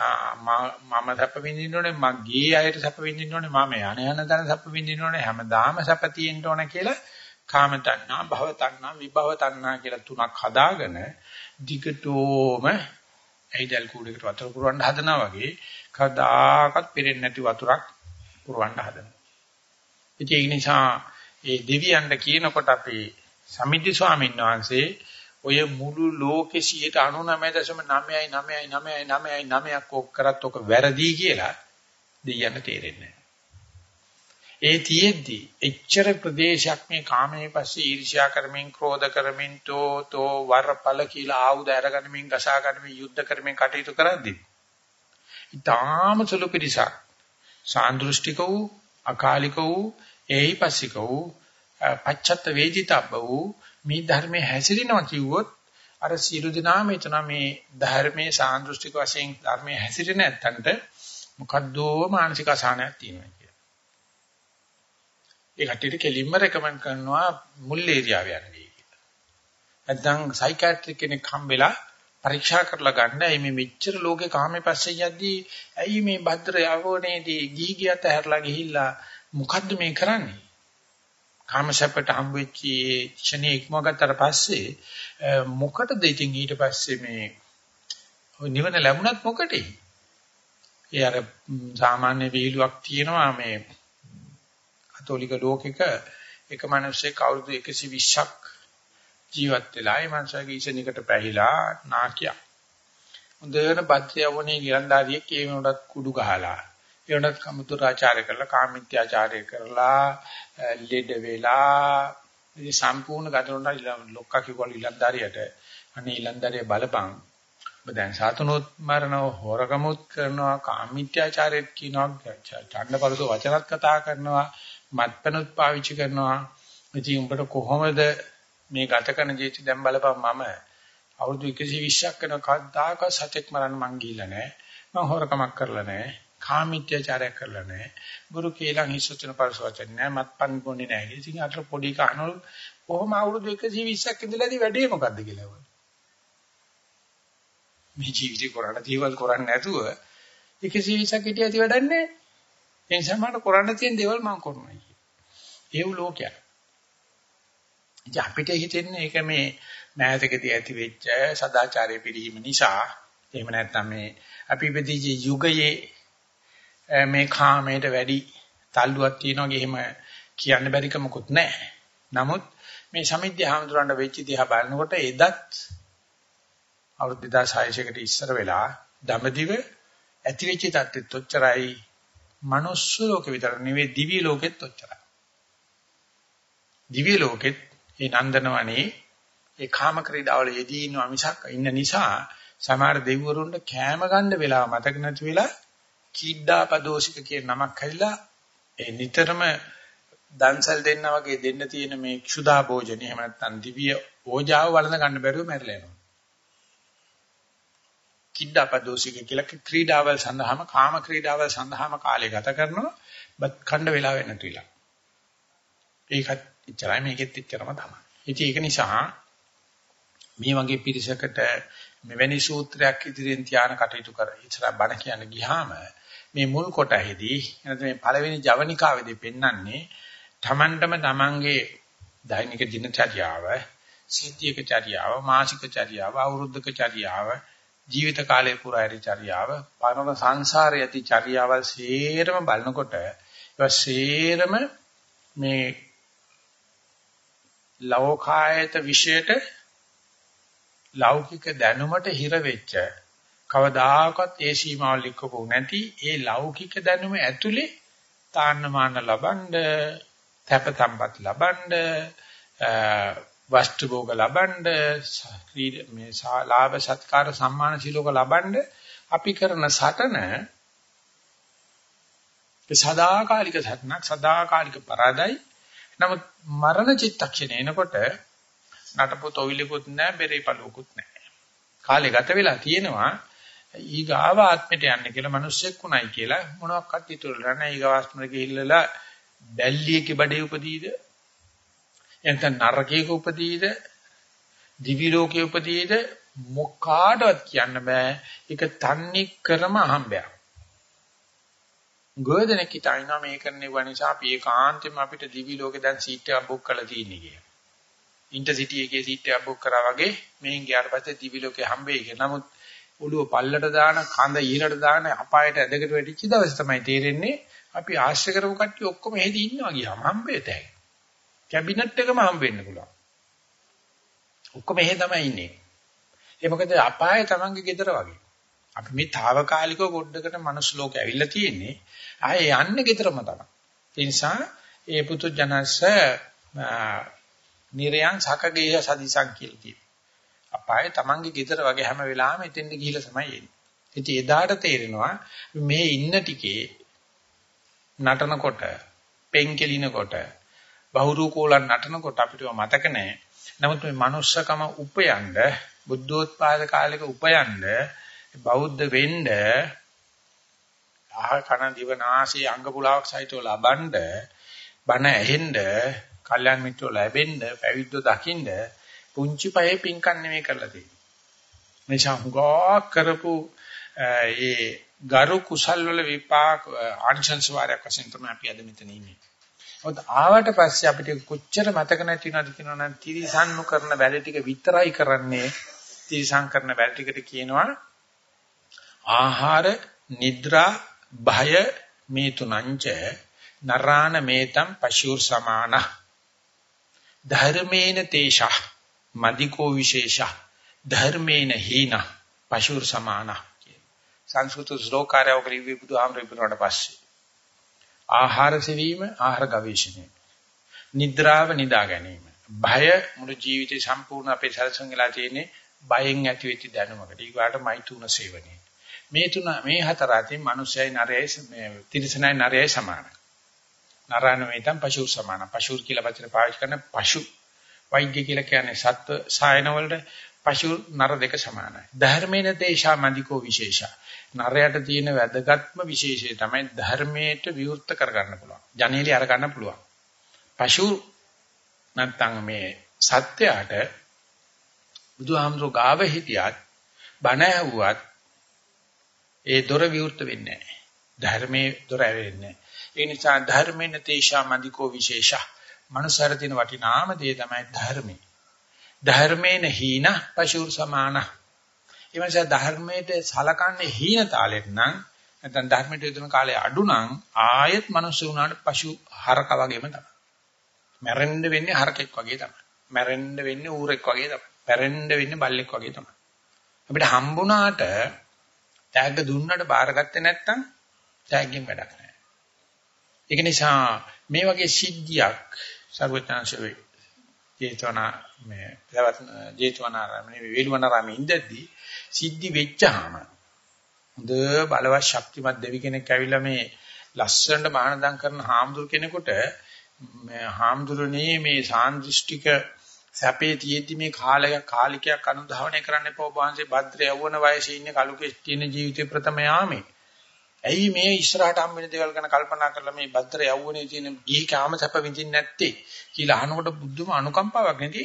මම සැප විඳින්න ඕනේ, මගේ අයට සැප විඳින්න ඕනේ, මම යන යන දන සැප විඳින්න ඕනේ, හැමදාම සැප තියෙන්න ඕනේ කියලා කාම තණ්හා, භව තණ්හා, විභව තණ්හා කියලා තුනක් හදාගෙන දිගටම ඇයිදල් කූඩේකට වතුර පුරවන්න හදනවා වගේ කවදාකවත් පිරෙන්නේ නැති වතුරක් පුරවන්න හදනවා. ඉතින් ඒ නිසා ඒ දෙවියන්ට කියනකොට අපි සමිද්ධි ස්වාමීන් වහන්සේ ඔය මුළු ලෝකේ සියයට අනූනවය දශම නවයයි නවයයි නවයයි නවයයි නවයක් ඔක් කරත් ඔක වැරදි කියලා දෙයියන්ට තේරෙන්නේ නැහැ. ඒ තියෙද්දි එච්චර ප්‍රදේශයක් මේ කාමයේ පස්සේ ඊර්ෂ්‍යා කරමින්, ක්‍රෝධ කරමින්, තෝ තෝ වරපල කියලා ආයුධ අරගනිමින්, ගසා ගනිමින්, යුද්ධ කරමින් කටයුතු කරද්දී ඊටාම සුළු පිරිසක් සාන්දෘෂ්ටික වූ, අකාලික වූ ඒයි පස්සිකෝ පච්චත්ත වේදිතබ්බ වූ මේ ධර්මයේ හැසිරෙනවා කිව්වොත් අර සියලු දෙනා මෙතන මේ ධර්මයේ සාන්දෘෂ්ටික වශයෙන් ධර්මයේ හැසිරෙන්නේ නැත්තන්ට මොකද්දෝ මානසික අසහනයක් තියෙනවා කියලා. ඒ කට්ටියට කෙලින්ම රෙකමන්ඩ් කරනවා මුල් ඒරියාව යන්නේ කියලා. නැත්නම් සයිකියාට්‍රික් කෙනෙක් හම්බෙලා පරීක්ෂා කරලා ගන්න. ඇයි මේ මෙච්චර ලෝකේ කාමේ පස්සේ යද්දී ඇයි මේ භද්‍ර යවෝනේදී ගිහි ගියත් ඇහැරලා ගිහිල්ලා මොකද්ද මේ කරන්නේ? කාමසප්පට හම්බ වෙච්ච ක්ෂණේ ඉක්මවගත්තට පස්සේ මොකටද ඉතින් ඊට පස්සේ මේ නිවන ලැබුණත් මොකටද? ඒ අර සාමාන්‍ය වීලුවක් තියෙනවා මේ කතෝලික ලෝකෙක එක මිනිස්සෙක් අවුරුදු එකසිය විස්සක් ජීවත් වෙලා ඒ මනුස්සයාගේ ඉසනිකට පැහිලා නාකියා. හොඳට බද්ධ යවුනේ ගිරන්දාරියෙක් ඒ වෙනකොටත් කුඩු ගහලා ඒ වෙනකොටත් කමුතුරාචාරය කරලා කාමිත්‍යාචාරය කරලා ලෙඩ වෙලා ඉතින් සම්පූර්ණ ගතනොට ලොක්කා කිව්වලු ඉලන්දාරියට අනේ ඉලන්දාරිය බලපං ඔබ දැන් සාතුනොත් මරනවා හොරකමුත් කරනවා කාමිත්‍යාචාරයත් කියනවා ඡණ්ඩපරස වචනත් කතා කරනවා මත්පැනුත් පාවිච්චි කරනවා ඉතින් උඹට කොහොමද මේ ගත කරන ජීවිතය දැන් බලපන් මම අවුරුදු එකසිය විස්සක් කරන කද්දාක සතෙක් මරන්න මං ගිහිල්ලා නැහැ මං හොරකමක් කරලා නැහැ කාමීත්‍යචාරයක් කරලා නැහැ බුරු කේලම් හිස්සචන පරිසවචන නැහැ මත්පන් බොන්නේ නැහැ ඉතින් අතර පොඩි කහනවල කොහොම අවුරුදු එකසිය විස්සක් ඉඳලාදී වැඩේ මොකද්ද කියලා වුණා මේ ජීවිතේ කරණ දේවල් කරන්නේ නැතුව එකසිය විස්සක් හිටියදී වැඩක් නැහැ ඒ නිසා මට කරන්න තියෙන දේවල් මං කරනවා කිය. ඒව ලෝකයක්. ඉතින් අපිට හිතෙන්නේ ඒක මේ මෑතකදී ඇති වෙච්ච සදාචාරයේ පිළිහිම නිසා එහෙම නැත්නම් මේ අපි ඉපදිච්ච යුගයේ මේ කාමයට වැඩි තල්ලුවක් තියෙනවා එහෙම කියන්න බැරික මොකුත් නැහැ. නමුත් මේ සමිද්ධ හාමුදුරන්ට වෙච්ච දිහා බලනකොට එදත් අවුරුදු දෙදාස් හයකට ඉස්සර වෙලා දඹදිව ඇති වෙච්ච තත්ත්වෙත් ඔච්චරයි මනුස්ස ලෝකෙ විතර නෙවෙයි දිව්‍ය ලෝකෙත් ඔච්චරයි. දිව්‍ය ලෝකෙත් ඒ නන්දනවනේ ඒ කාම ක්‍රීඩාවල යෙදී ඉන්න මිසක් ඉන්න නිසා සමහර දෙවිවරුන්ට කෑම ගන්න වෙලාව මතක නැති වෙලා කීඩාපදෝෂික කියන නමක් හැදිලා ඒ නිතරම දන්සල් දෙන්න වගේ දෙන්න තියෙන මේ ක්ෂුදා භෝජන එහෙම නැත්නම් දිව්‍ය ඕජාව වළඳ ගන්න බැරුව මැරිලා යනවා. කිඩාපදෝෂික කියලා ක්‍රීඩාවල් සඳහාම කාම ක්‍රීඩාවල් සඳහාම කාලය ගත කරනවා බත් ඛණ්ඩ වෙලා වෙන තුිලා. ඒකත් ඉච්චරයි මේකෙත් ඉච්චරම තමයි. ඉතින් ඒක නිසා මේ වගේ පිරිසකට මෙවැනි සූත්‍රයක් ඉදිරියෙන් ධානය කටයුතු කර ඉස්සර බණ කියන්න ගියාම මේ මුල් කොටෙහිදී එනත මේ පළවෙනි ජවනිකාවේදී පෙන්වන්නේ තමන්ටම තමන්ගේ දෛනික දිනචර්යාව, සිද්ධියක චර්යාව, මාසික චර්යාව, අවුරුද්දක චර්යාව, ජීවිත කාලය පුරා ඇති චර්යාව, පරම සංසාරයේ ඇති චර්යාවල් සේරම බලනකොට ඒවා සේරම මේ ලෝකායත විශේෂයට ලෞකික දැනුමට හිර වෙච්ච කවදාකවත් ඒ සීමාවල් ඉක්කපො නැති ඒ ලෞකික දැනුම ඇතුලේ තාන්නමාන ලබනද තපතම්පත් ලබනද වස්තු භෝග ලබනද මේ ලාභ සත්කාර සම්මාන සිලෝක ලබනද අපි කරන සටන ඒ සදාකාලික සටනක් සදාකාලික පරාදයි. නමුත් මරණ චිත්තක්ෂණය එනකොට නටපො තොවිලකුත් නැහැ බෙරේ පළුවකුත් නැහැ. කාලේ ගත වෙලා තියෙනවා ඊගාව ආත්මයට යන්න කියලා මිනිස්සෙක් උණයි කියලා මොනවාක්වත් ඉතුරුලා නැහැ. ඊගාවස්මර ගිහිල්ලා බැල්ලියක බඩේ උපදීද එතන නරකයක උපදීද දිවි ලෝකයේ උපදීද මොකාටවත් කියන්න බෑ. ඒක තන්නේ කරම අහඹයක්. ගොඩනෙක් හිතනවා මේ කරන්නේ වනිසා අපි ඒකාන්තයෙන්ම අපිට දිවි ලෝකේ දැන් සීට් එකක් බුක් කරලා තියෙන්නේ කියලා. ඉන්ටර්සිටි එකේ සීට් එකක් බුක් කරා වගේ මෙහෙන් ගියාට පස්සේ දිවි ලෝකේ හම්බෙයි කියලා. නමුත් ඔළුව පල්ලට දාන කඳ ඊරට දාන අපායට ඇදගෙන වැටිච්ච දවස් තමයි තේරෙන්නේ අපි ආශ්‍රය කරපු කට්ටිය ඔක්කොම එහෙදි ඉන්නවා ගියාම හම්බෙත ඇයි. කැබිනට් එකම හම්බ වෙන්න පුළුවන්. ඔක්කොම එහෙ තමයි ඉන්නේ. ඒ මොකද අපාය තමන්ගේ ගෙදර වගේ. අපි මේ తాවකාලිකව පොඩ්ඩකට මනුස්ස ලෝකෙ ඇවිල්ලා තියෙන්නේ. ආයේ යන්නේ ගෙදරම තමයි. ඒ නිසා ඒ පුතු ජනස නිරයන් සකගේ සදිසං කියලා කියනවා. අපාය තමන්ගේ ගෙදර වගේ හැම වෙලාවෙම එතෙන්ද ගිහිලා තමයි එන්නේ. ඉතින් එදාට තේරෙනවා මේ ඉන්න ටිකේ නටනකොට පෙන් කෙලිනකොට බහුරු කෝලන් නටනකොට අපිට මතක නැහැ. නමුත් මේ manussකම උපයන්න බුද්ධෝත්පාද කාලයක උපයන්න බෞද්ධ වෙන්න ආහ කන දිව නාසය අංග පුලාවක් සහිතව ලබන්න බණ ඇහෙන්න කල්යාණ මිත්‍රෝ ලැබෙන්න පැවිද්දෝ දකින්න පුංචි පහේ පිංකම් නෙමෙයි කරලා තියෙන්නේ. මේ සම්ගා කරපු ඒ ගරු කුසල් වල විපාක ආනිසංස වාරයක් වශයෙන් තමයි අපි අද මෙතන ඉන්නේ. ඔත් ආවට පස්සේ අපිට කොච්චර මතක නැති වෙනවද කියනවා නම් තිරිසන්නු කරන වැඩ ටික විතරයි කරන්නේ. තිරිසන් කරන වැඩ ටිකට කියනවා ආහාර, නිද්‍රා, භය මේ තුනංච නරාණ මේතම් පශුර් සමාන. ධර්මේන තේෂා මදිකෝ විශේෂා ධර්මේන හීන පශුර් සමාන. සංස්කෘත ශ්ලෝකාරය ඔකලිවි බුදුහාමර ඉබුණාට පස්සේ ආහාර සෙවීම ආහාර ගවේෂණය, නිද්‍රාව නිදා ගැනීම, භය මුළු ජීවිතේ සම්පූර්ණ අපේ සැලසුම්ලා තියෙන්නේ බයෙන් ඇති වෙච්ච දැනුමකට. ඊගාට මෛතුන සේවනය. මේ තුන මේ හතර අතරින් මිනිස්සයි නරයයි මේ තිරිසනයි නරයයි සමානයි. නරාණ වේතම් පශු සමාන. පශු කියලා වචන පාවිච්චි කරන පශු වෛද්‍ය කියලා කියන්නේ සත්ව සායන වලට පශු නර දෙක සමානයි. ධර්මේන තේෂා මදිකෝ විශේෂා. නරයට තියෙන වැදගත්ම විශේෂය තමයි ධර්මයට විවෘත කරගන්න පුළුවන්. ජනේලි අර ගන්න පුළුවන්. පශු නැත්නම් මේ සත්‍යයට බුදුහාමුදුරුවෝ ගාව හිටියත් බණ ඇහුවත් ඒ දොර විවෘත වෙන්නේ නැහැ. ධර්මයේ දොර ඇරෙන්නේ නැහැ. ඒ නිසා ධර්මේන තේෂා මදිකෝ විශේෂා. මනුසාර දින වටිනාම දේ තමයි ධර්මයේ. ධර්මේන හීන පශුර් සමාන. ඒ නිසා ධර්මයට සලකන්නේ හීන තාලෙට නම් නැත්නම් ධර්මයට යොදන කාලය අඩු නම් ආයෙත් මනුස්ස වුණාට පශු හරක වගේම තමයි. මැරෙන්න වෙන්නේ හරකෙක් වගේ තමයි. මැරෙන්න වෙන්නේ ඌරෙක් වගේ තමයි. පැරෙන්න වෙන්නේ බල්ලෙක් වගේ තමයි. අපිට හම්බුණාට ත්‍යාග දුන්නට බාරගත්තේ නැත්නම් ත්‍යාගයෙන් වැඩක් නැහැ. ඒක නිසා මේ වගේ සිද්ධියක් සර්වඥාන්සේ ජේතවනා මේ ජේතවනාරාමේ වේළුවනාරාමේ ඉඳද්දී සිද්ධි වෙච්චාම හොඳ බලවත් ශක්තිමත් දෙවි කෙනෙක් ඇවිල්ලා මේ ලස්සනට මහානදම් කරන හාමුදුර කෙනෙකුට මේ හාමුදුරනේ මේ සාන්දෘෂ්ටික සැපේ තියෙද්දි මේ කාලයක් කාලිකයක් අනුධාවනය කරන්න එපා. වහන්සේ භද්‍ර යවවන වයසේ ඉන්නේ කලුකේ තියෙන ජීවිතේ ප්‍රථම යාමේ. ඇයි මේ ඉස්සරහට හම් වෙන දේවල් ගැන කල්පනා කරලා මේ භද්‍ර යවවනේ තියෙන ගිහි කාම සැප විඳින්නේ නැත්තේ කියලා අහනකොට බුදුම අනුකම්පාවක් නැති.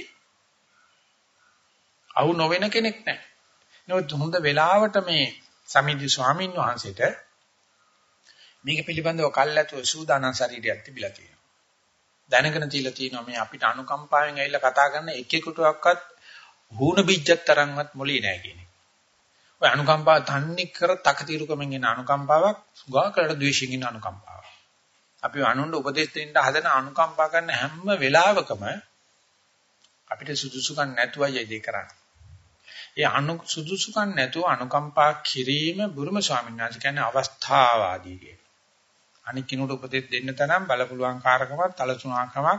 අවු නොවන කෙනෙක් නැහැ. නමුත් හොඳ වෙලාවට මේ සමිධි ස්වාමීන් වහන්සේට මේක පිළිබඳව කල්ැතුව සූදානම් ශරීරයක් තිබිලා තියෙනවා. දැනගෙන තියලා තියෙනවා මේ අපිට අනුකම්පාවෙන් ඇවිල්ලා කතා කරන එකෙකුටවත් හුණ බීජයක් තරම්වත් මොලේ නැහැ කියන එක. ඔය අනුකම්පාව තන්නේ කර තකතිරුකමෙන් එන අනුකම්පාවක් සුගා කරලා ද්වේෂයෙන් එන අනුකම්පාවක්. අපි අනුන්ට උපදෙස් දෙන්න හදන අනුකම්පා කරන හැම වෙලාවකම අපිට සුදුසුකම් නැතුවයි ඒ දේ කරන්නේ. ඒ අනු සුදුසුකම් නැතුව අනුකම්පා කිරීම බුරුම ස්වාමීන් වහන්සේ කියන්නේ අවස්ථාවාදී කියන. අනික් කිනුට උපදෙස් දෙන්න තරම් බලපුලුවන් කාරකමක් තලසුණාකමක්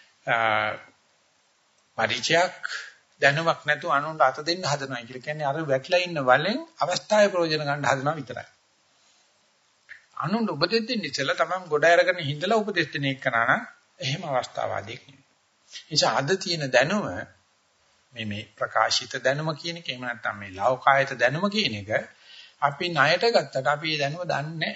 පරිචයක් දැනුමක් නැතුව අනුන්ට අත දෙන්න හදනවා කියලා කියන්නේ අර වැටලා ඉන්න වලෙන් අවස්ථාවේ ප්‍රයෝජන ගන්න හදනවා විතරයි. අනුන්ට උපදෙස් දෙන්න ඉතලා තමයි ගොඩ අරගෙන හිඳලා උපදෙස් දෙන එක කරනා එහෙම අවස්ථාවාදීක් නෙවෙයි. නිසා අද තියෙන දැනුම මේ මේ ප්‍රකාශිත දැනුම කියන එක එහෙම නැත්නම් මේ ලෞකායත දැනුම කියන එක අපි ණයට ගත්තට අපි ඒ දැනුම දන්නේ නැහැ.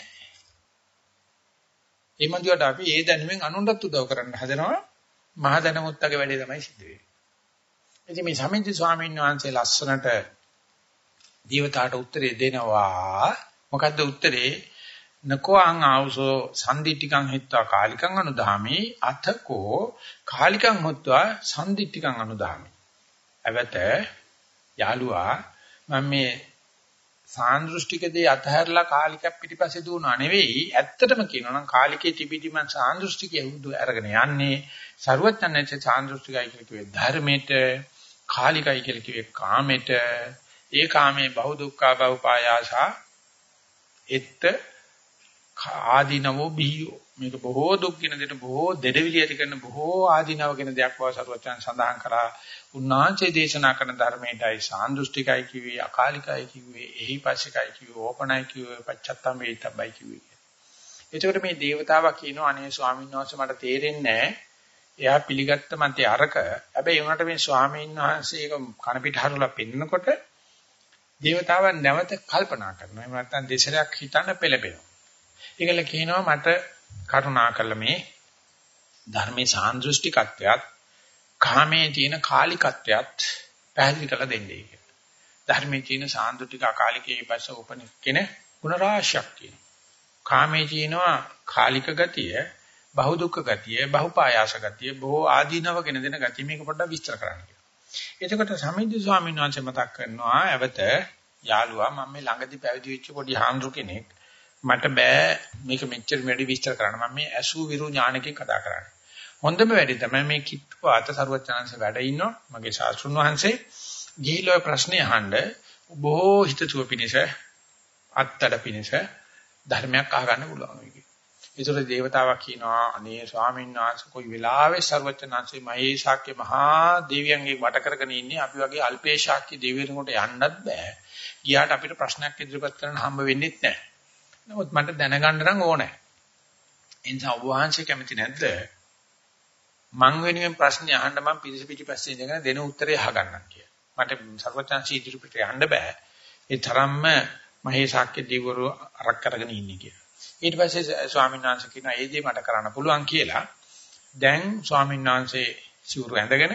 ඒ මන්දියට අපි ඒ දැනුමෙන් අනුන්ටත් උදව් කරන්න හදනවා. මහ දැනුමුත්තගේ වැඩේ තමයි සිද්ධ වෙන්නේ. ඉතින් මේ සමිති ස්වාමීන් වහන්සේ ලස්සනට දීවතාවට උත්තරේ දෙනවා. මොකද්ද උත්තරේ? නකෝ අං ආවසෝ සම්දිට්ඨිකං හිත්වා කාලිකං අනුදාමි අතකෝ කාලිකං හොත්වා සම්දිට්ඨිකං අනුදාමි. අවත යාළුවා මම මේ සාන්දෘෂ්ටිකදී අතහැරලා කාලිකක් පිටිපස්සේ දුවනවා නෙවෙයි ඇත්තටම කියනවා නම් කාලිකේ තිබිටි මං සාන්දෘෂ්ටිකය උදු අරගෙන යන්නේ ਸਰවඥාන්සේ සාන්දෘෂ්ටිකයි කියලා කිව්වේ ධර්මයට කාලිකයි කියලා කිව්වේ කාමයට ඒ කාමේ බහු දුක්ඛ බහු පායාසා එත් ආදීනවෝ බියෝ මේක බොහෝ දුක් වෙන දෙට බොහෝ දෙඩවිලි ඇති කරන බොහෝ ආදීනව වෙන දෙයක් බව ਸਰවඥාන් සඳහන් කරා. උන්වහන්සේ දේශනා කරන ධර්මයටයි සාන්දෘෂ්ටිකයි කිව්වේ අකාලිකයි කිව්වේ එහිපස්සිකයි කිව්වේ ඕපනයි කිව්වේ පච්චත්තම් වේිතබ්බයි කිව්වේ. එතකොට මේ දේවතාවා කියනවා අනේ ස්වාමීන් වහන්සේ මට තේරෙන්නේ නැහැ. එයා පිළිගත්ත මතේ අරක. හැබැයි උනට මේ ස්වාමීන් වහන්සේ ඒක කන පිට හරවලා පෙන්නකොට දේවතාවන් නැවත කල්පනා කරනවා. එහෙම නැත්නම් දෙසරයක් හිතන්න පෙළඹෙනවා. ඒකල කියනවා මට කරුණා කළ මේ ධර්මයේ සාන්දෘෂ්ටිකත්වයක් කාමයේ තියෙන කාලිකත්වයක් පැහැදිලි කරලා දෙන්නේ කියලා. ධර්මයේ තියෙන සාන්දෘෂ්ටික අකාලිකයේ පස්ස උපන කෙන ගුණ රාශියක් තියෙනවා. කාමයේ තියෙනවා කාලික ගතිය, බහු දුක්ඛ ගතිය, බහුපායාස ගතිය, බොහෝ ආදීනව ගෙන දෙන ගතිය මේක පොඩ්ඩක් විස්තර කරන්න කියලා. එතකොට සමිද්ද ස්වාමීන් වහන්සේ මතක් කරනවා ඇවත යාළුවා මම මේ ළඟදී පැවිදි වෙච්ච පොඩි හාමුදුරු කෙනෙක් මට බෑ මේක මෙච්චර වැඩි විස්තර කරන්න. මම මේ අසු විරු ඥානකින් කතා කරන්නේ. හොඳම වැඩි තමයි මේ කිට්ටුව අත සරුවචනංශ වැඩ ඉන්නවා. මගේ ශාස්ත්‍රුන් වහන්සේ ගිහිලෝ ප්‍රශ්නේ අහන්න බොහෝ හිතසුව පිණිස අත්තඩ පිණිස ධර්මයක් අහගන්න පුළුවන් මේක. ඒතර දේවතාවා කියනවා අනේ ස්වාමීන් වහන්සේ කොයි වෙලාවෙ සරුවචනංශේ මහේ ශාක්‍ය මහා දෙවියන්ගේ වට කරගෙන ඉන්නේ අපි වගේ අල්පේ ශාක්‍ය දෙවියන්ට යන්නත් බෑ. ගියාට අපිට ප්‍රශ්නයක් ඉදිරිපත් කරන්න හම්බ වෙන්නේ නැහැ. නමුත් මට දැනගන්න නම් ඕනේ. ඒ නිසා ඔබ වහන්සේ කැමති නැද්ද? මං වෙනුවෙන් ප්‍රශ්න අහන්න මම පිළිස පිටිපස්සේ ඉඳගෙන දෙන උත්තරේ අහගන්නම් කියලා. මට සර්වඥාන්සී ඉදිරිපිට යන්න බෑ. ඒ තරම්ම මහේ ශාක්‍ය දෙවිවරු අරක් කරගෙන ඉන්නේ කියලා. ඊට පස්සේ ස්වාමීන් වහන්සේ කියනවා ඒ දේ මට කරන්න පුළුවන් කියලා. දැන් ස්වාමීන් වහන්සේ සිවුරු ඇඳගෙන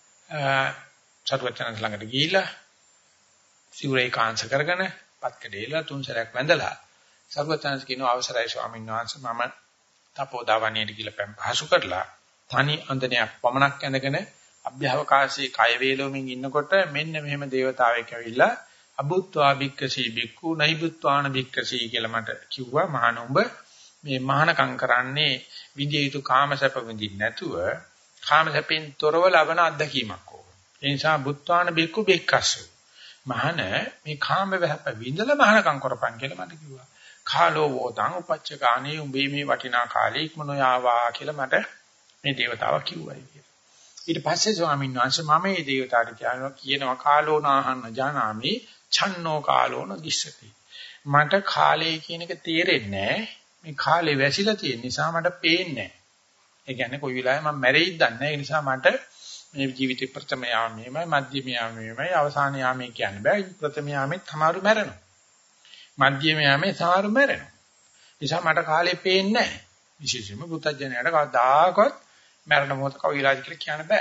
සර්වඥාන්ස ළඟට ගිහිල්ලා සිවුරේ කාංශ කරගෙන පත්කඩේලා තුන් සැරයක් වැඳලා සර්වඥාන්ස කියනවා අවසරයි ස්වාමීන් වහන්සේ මම තපෝදාවණියට ගිහිල්ලා පම් පහසු කරලා තනි අන්දනයක් පමණක් ඇඳගෙන අභ්‍යවකාශයේ කය වේලොමින් ඉන්නකොට මෙන්න මෙහෙම දේවතාවෙක් ඇවිල්ලා අබුත්වා බික්කසී බික්කු නයිබුත්වාන බික්කසී කියලා මට කිව්වා මහාන උඹ මේ මහානකම් කරන්නේ විදිය යුතු කාමසැප විඳින්න නැතුව කාමසැපෙන් තොරව ලබන අත්දැකීමක් ඕක. ඒ නිසා බුත්වාන බික්කු බික්කසු මහාන මේ කාම වැහප විඳලා මහානකම් කරපන් කියලා මට කිව්වා. කාලෝ වෝතං උපච්චකාණේ උඹේ මේ වටිනා කාලේ ඉක්මනෝ යාවා කියලා මට මේ දේවතාවා කිව්වයි කියලා. ඊට පස්සේ ස්වාමීන් වහන්සේ මම මේ දේවතාවට කියනවා කියනවා කාලෝ නාහන්න ජානාමි ඡන්නෝ කාලෝන දිස්සති. මට කාලය කියන එක තේරෙන්නේ නැහැ. මේ කාලේ වැසිලා තියෙන නිසා මට පේන්නේ නැහැ. ඒ කියන්නේ කොයි වෙලාවෙ මම මැරෙයිද දන්නේ නැහැ. ඒ නිසා මට මේ ජීවිතේ ප්‍රථම යාමෙමයි මධ්‍යම යාමෙමයි අවසාන යාමෙ කියන්න බෑ. ප්‍රථම යාමෙත් සමහරු මැරෙනවා. මධ්‍යම යාමෙ සමහරු මැරෙනවා. ඒ නිසා මට කාලේ පේන්නේ නැහැ. විශේෂයෙන්ම පුතඥයට කවදාකවත් මරණ මොහොත කවිලාද කියලා කියන්න බෑ.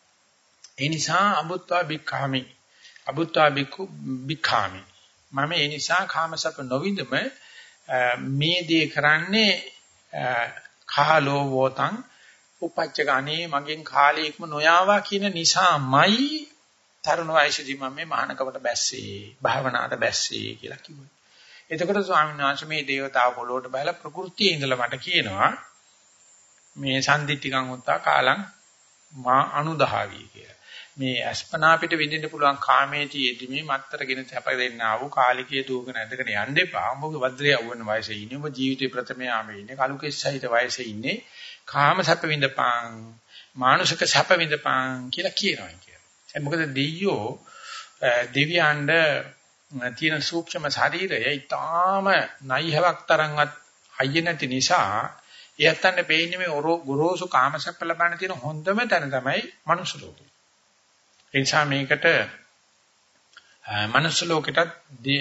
ඒ නිසා අබුත්වා බික්ඛාමි අබුත්වා බික්ඛු බික්ඛාමි මම ඒ නිසා කාමසප නොවිදම මේ දේ කරන්නේ කාලෝ වෝතං උපච්චගානේ මගෙන් කාලේ ඉක්ම නොයාවා කියන නිසාමයි තරුණ වයසේදී මම මේ මහානකමට බැස්සේ භාවනාවට බැස්සේ කියලා කිව්වා. එතකොට ස්වාමීන් වහන්සේ මේ දේවතාව පොළොවට බහලා ප්‍රകൃතියේ ඉඳලා මට කියනවා මේ සම්දිත්තිකං උත්තා කාලං මා අනුදහාවි කියලා. මේ අස්පනා පිට විඳින්න පුළුවන් කාමේදී යෙදී මේ මත්තරගෙන තැප දෙන්නා වූ කාලිකයේ දූක නැදගෙන යන්න එපා. ඔබගේ වද්‍රේ යවුවන් වයසේ ඉන්නේ. ඔබ ජීවිතේ ප්‍රථම යාමේ ඉන්නේ. කලුකෙස් සහිත වයසේ ඉන්නේ. කාම සැප විඳපං, මානුෂික සැප විඳපං කියලා කියනවා කියලා. ඒ මොකද දෙයියෝ දෙවියන්ඩ තියෙන සූක්ෂම ශරීරය ඊටාම නයිහවක් තරම්වත් හයිය නැති නිසා එයත්න්නේ බේන්නේ මේ ගොරෝසු කාමසප්ප ලබන්න තියෙන හොඳම තැන තමයි මනුස්ස ලෝකය. ඒ නිසා මේකට මනුස්ස ලෝකෙටත්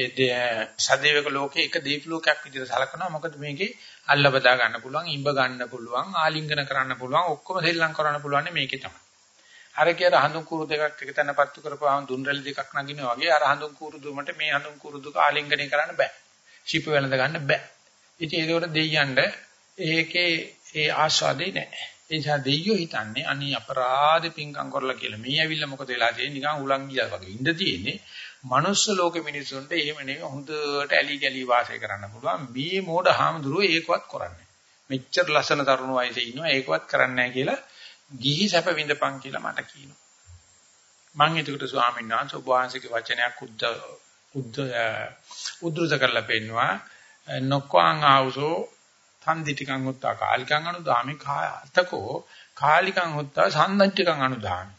සදේවක ලෝකේ එක දීප ලෝකයක් විදිහට සලකනවා. මොකද මේකේ අල්ල බදා ගන්න පුළුවන්, ඉඹ ගන්න පුළුවන්, ආලිංගන කරන්න පුළුවන්, ඔක්කොම සෙල්ලම් කරන්න පුළුවන් මේකේ තමයි. අර කිය හඳුන් කුරු දෙකක් එක තැන පත්තු කරපුවාම දුන්රැලි දෙකක් නගිනවා වගේ අර හඳුන් කුරු දුමට මේ හඳුන් කුරු දුක ආලිංගනය කරන්න බෑ. ශිප වෙලඳ ගන්න බෑ. ඉතින් ඒකට දෙයියන්ට ඒකේ ඒ ආස්වාදේ නැහැ. ඒ නිසා දෙයියෝ හිතන්නේ අනී අපරාධ පිංකම් කරලා කියලා. මේ ඇවිල්ලා මොකද වෙලා තියෙන්නේ? නිකන් උලන් ගියා වගේ ඉඳ තියෙන්නේ. මනුස්ස ලෝකෙ මිනිස්සුන්ට එහෙම නෙවෙයි හොඳට ඇලි ගලි වාසය කරන්න පුළුවන්. මේ මෝඩ හාමුදුරුවෝ ඒකවත් කරන්නේ. මෙච්චර ලස්සන තරුණ වයසේ ඉන්නවා ඒකවත් කරන්නේ නැහැ කියලා ගිහි සැප විඳපන් කියලා මට කියනවා. මම ඒකට ස්වාමීන් වහන්සේ ඔබ වහන්සේගේ වචනයක් උද්ද උද්ද උද්දෘත කරලා පෙන්නවා. නොක්වාං ආවසෝ තන්දිටිකං උත්තා කාලිකං අනුදාමි කාතකෝ කාලිකං උත්තා සම්දන්ටිකං අනුදාමි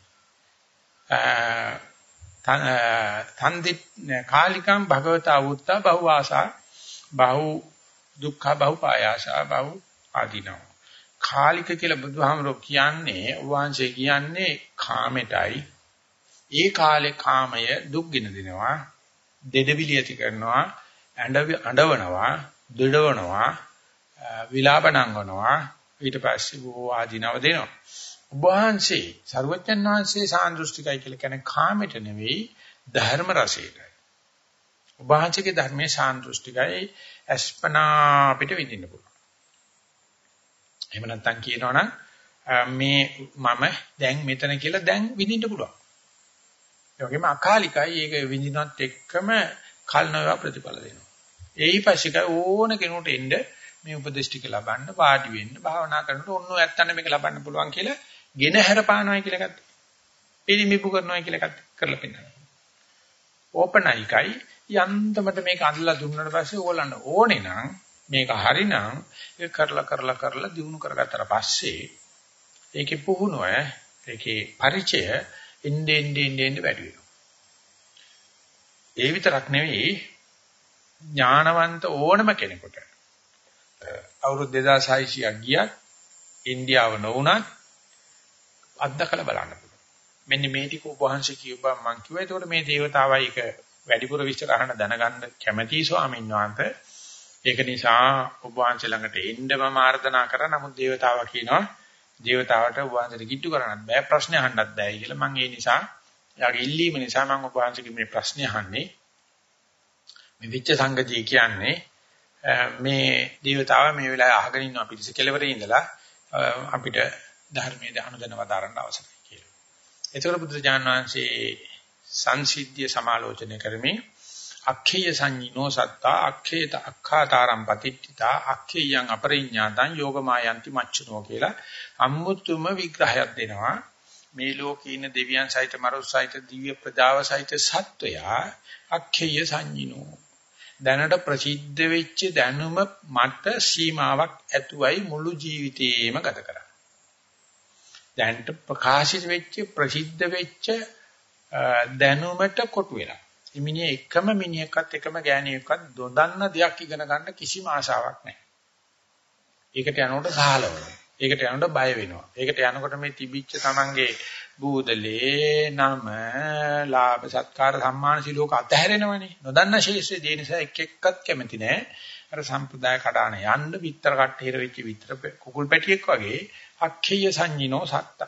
තන්දි කාලිකං භගවතා උත්තා බහුවාසා බහු දුක්ඛ බහු පායාසා බහු ආදීනව. කාලික කියලා බුදුහාමරෝ කියන්නේ වංශේ කියන්නේ කාමෙටයි. ඒ කාලේ කාමය දුක්ගින දෙනවා, දෙඩවිලි ඇති කරනවා, අඬවනවා, දෙඩවනවා, විලාප නංගනවා, ඊට පස්සේ බොහෝ ආදීනව දෙනවා. වංශේ සර්වඥාන් වහන්සේ සාන්දෘෂ්ටිකයි කියලා කියන්නේ කාමෙට නෙවෙයි ධර්ම රසයට. වංශිකේ ධර්මයේ සාන්දෘෂ්ටිකයි අස්පනා අපිට විඳින්න පුළුවන්. එහෙම නැත්නම් කියනවනම් මේ මම දැන් මෙතන කියලා දැන් විඳින්න පුළුවන්. ඒ වගේම අකාලිකයි ඒක විඳිනවත් එක්කම කල් නොව ප්‍රතිඵල දෙනවා. ඒයිපස්සික ඕන කෙනෙකුට එන්න මේ උපදේශ ටික ලබන්න වාඩි වෙන්න භාවනා කරනකොට ඔන්න ඔය ඇත්තන්න මේක ලබන්න පුළුවන් කියලා ගෙන හැරපානවා කියලා එකක්. පිළිමිපු කරනවා කියලා එකක් කරලා පෙන්නනවා. ඕපනයිකයි යන්තමට මේක අඳලා දුන්නාට පස්සේ ඕගොල්ලන්ට ඕනේ නම් මේක හරිනම් ඒක කරලා කරලා කරලා දිනු කරගත්තට පස්සේ ඒකේ පුහුණුව ඒකේ පරිචය එන්නේ එන්නේ එන්නේ වැඩි වෙනවා. ඒ විතරක් නෙවෙයි ඥානවන්ත ඕනම කෙනෙකුට අවුරුදු දෙදාස් හයසියයක් ගියත් ඉන්දියාව නොවුණත් අත්දකලා බලන්න පුළුවන්. මෙන්න මේ ටික උපවංශ කියපුවා මම කිව්වා. ඒකට මේ දේවතාවයි එක වැඩිපුර විස්තර අහන්න දැනගන්න කැමැති ස්වාමීන් වහන්සේ. ඒක නිසා උපවංශ ළඟට එන්න මම ආර්දනා කරා. නමුත් දේවතාවා කියනවා දේවතාවට උපවංශෙට කිට්ටු කරන්නත් බෑ, ප්‍රශ්න අහන්නත් බෑ කියලා. මම ඒ නිසා යාගේ ඉල්ලීම නිසා මම උපවංශෙක මේ ප්‍රශ්න අහන්නේ. මේ විච්ඡ සංගතිය කියන්නේ මේ දේවතාව මේ වෙලාවේ අහගෙන ඉන්න අපිට කෙලවරේ ඉඳලා අපිට ධර්මයේ දහන දනවදාරන්න අවශ්‍යයි කියලා. ඒතකොට බුදුරජාණන් වහන්සේ සංසිද්ධිය සමාලෝචනය කරමින් අක්ඛේය සංඤිනෝ සත්තා අක්ඛේත අක්ඛාතාරම් පතිට්ඨිතා අක්ඛේයං අපරිඤ්ඤාතං යෝගමායන්ති මච්චුනෝ කියලා අමුතුම විග්‍රහයක් දෙනවා. මේ ලෝකේ ඉන්න දෙවියන් සහිත මරුස් සහිත දිව්‍ය ප්‍රජාව සහිත සත්වයා අක්ඛේය සංඤිනෝ දැනට ප්‍රසිද්ධ වෙච්ච දැනුම මට සීමාවක් ඇතුවයි මුළු ජීවිතේම ගත කරන්නේ. දැනට ප්‍රකාශිත වෙච්ච ප්‍රසිද්ධ වෙච්ච දැනුමට කොටු වෙලා. මිනිහ එකම මිනිහක්වත් එකම ගෑණියෙක්වත් දොඩන්න දෙයක් ඉගෙන ගන්න කිසිම ආශාවක් නැහැ. ඒකට යනකොට සහලවනවා. ඒකට යනකොට බය වෙනවා. ඒකට යනකොට මේ තිබිච්ච තමන්ගේ බූදලේ නම ලාභ සත්කාර සම්මාන සිලෝක අතහැරෙනවනේ. නොදන්න ශේෂ්ත්‍රයේ දේ නිසා එක් එක්කත් කැමති නැහැ. අර සම්ප්‍රදාය කඩාන යන්න විතර කට්ටේර වෙච්ච විතර කුකුල් පැටියෙක් වගේ අක්ඛේය සංඤිනෝ සත්ත.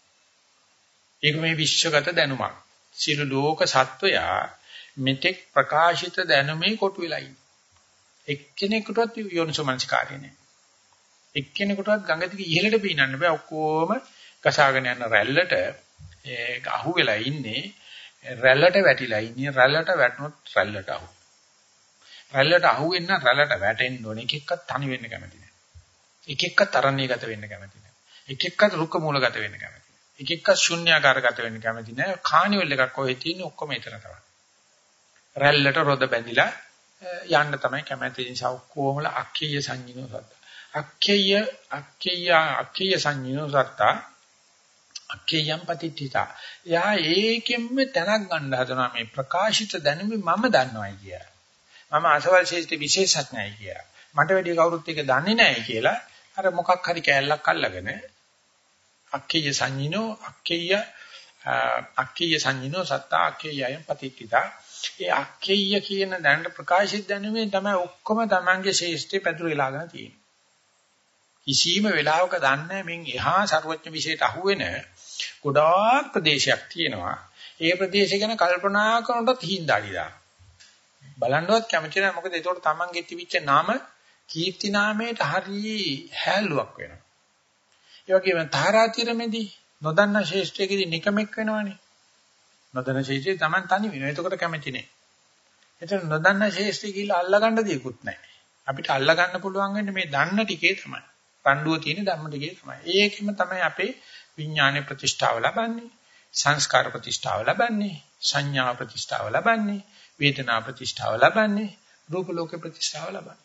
ඒක මේ විශ්වගත දැනුමක්. සියලු ලෝක සත්වයා මෙතෙක් ප්‍රකාශිත දැනුමේ කොටු වෙලා ඉන්නේ. එක්කෙනෙකුටවත් යෝනිසෝමනසිකාරය නැහැ. එක්කෙනෙකුටවත් ගඟ දිගේ ඉහළට පීනන්න බෑ. ඔක්කොම කසාගෙන යන රැල්ලට ඒක අහු වෙලා ඉන්නේ. රැල්ලට වැටිලා ඉන්නේ. රැල්ලට වැටුනොත් රැල්ලට අහු. රැල්ලට අහු වෙන්න රැල්ලට වැටෙන්න ඕනේ. එක එක්කත් තනි වෙන්න කැමති නැහැ. එක එක්කත් අරණ්‍යගත වෙන්න කැමති නැහැ. එක එක්කත් රුක්ක මූලගත වෙන්න කැමති නැහැ. එක එක්කත් ශුන්‍යාකාරගත වෙන්න කැමති නැහැ. කානිවල් එකක් කොහෙද තියෙන්නේ ඔක්කොම එතන තමයි. රැල්ලට රොද බැඳිලා යන්න තමයි කැමති නිසා ඔක්කොමල අක්ඛේය සංඤිනෝ සත්ත. අක්ඛේය අක්ඛේය අක්ඛේය සංඤිනෝ සත්ත අක්ඛේයම් පතිට්ඨිතා. යා ඒකෙන්ම තනක් ගන්න හදනවා මේ ප්‍රකාශිත දැනුමේ මම දන්නවයි කියලා. මම අසවල් ශේෂ්ඨ විශේෂඥයි කියලා. මට වැඩි කවුරුත් එක දන්නේ නැහැ කියලා අර මොකක් හරි කෑල්ලක් අල්ලගෙන අක්ඛේය සංඤිනෝ අක්ඛේය අක්ඛේය සංඤිනෝ සත්ත අක්ඛේයයන් පතිට්ඨිතා. ඒ අක්ඛේය කියන දැනට ප්‍රකාශිත දැනුමේ තමයි ඔක්කොම තමන්ගේ ශේෂ්ඨේ පැතුරලාගෙන තියෙන්නේ. කිසිම වෙලාවක දන්නේ මෙන් එහා ਸਰවඥ විශේෂයට අහුවෙන ගොඩාක් ප්‍රදේශයක් තියෙනවා. ඒ ප්‍රදේශය ගැන කල්පනා කරනකොට හිඳාඩි දාන. බලන්නවත් කැමති නැහැ. මොකද ඒකට තමන්ගේ තිබිච්ච නාම කීර්ති නාමයට හරි හැලුවක් වෙනවා. ඒ වගේම තාරාතිරමේදී නොදන්න ශේෂ්ඨයකදී නිකමෙක් වෙනවනේ. නොදන්න ශේෂ්ඨේ තමන් තනි වෙනවා. ඒකට කැමති නැහැ. එතන නොදන්න ශේෂ්ඨය කියලා අල්ලගන්න දෙයක්වත් නැහැ. අපිට අල්ලගන්න පුළුවන් වෙන්නේ මේ දන්න ටිකේ තමයි. රණ්ඩුව තියෙන ධර්ම ටිකේ තමයි. ඒකෙම තමයි අපේ විඥානයේ ප්‍රතිෂ්ඨාව ලබන්නේ, සංස්කාර ප්‍රතිෂ්ඨාව ලබන්නේ, සංඥා ප්‍රතිෂ්ඨාව ලබන්නේ, වේදනා ප්‍රතිෂ්ඨාව ලබන්නේ, රූප ලෝකේ ප්‍රතිෂ්ඨාව ලබන්නේ.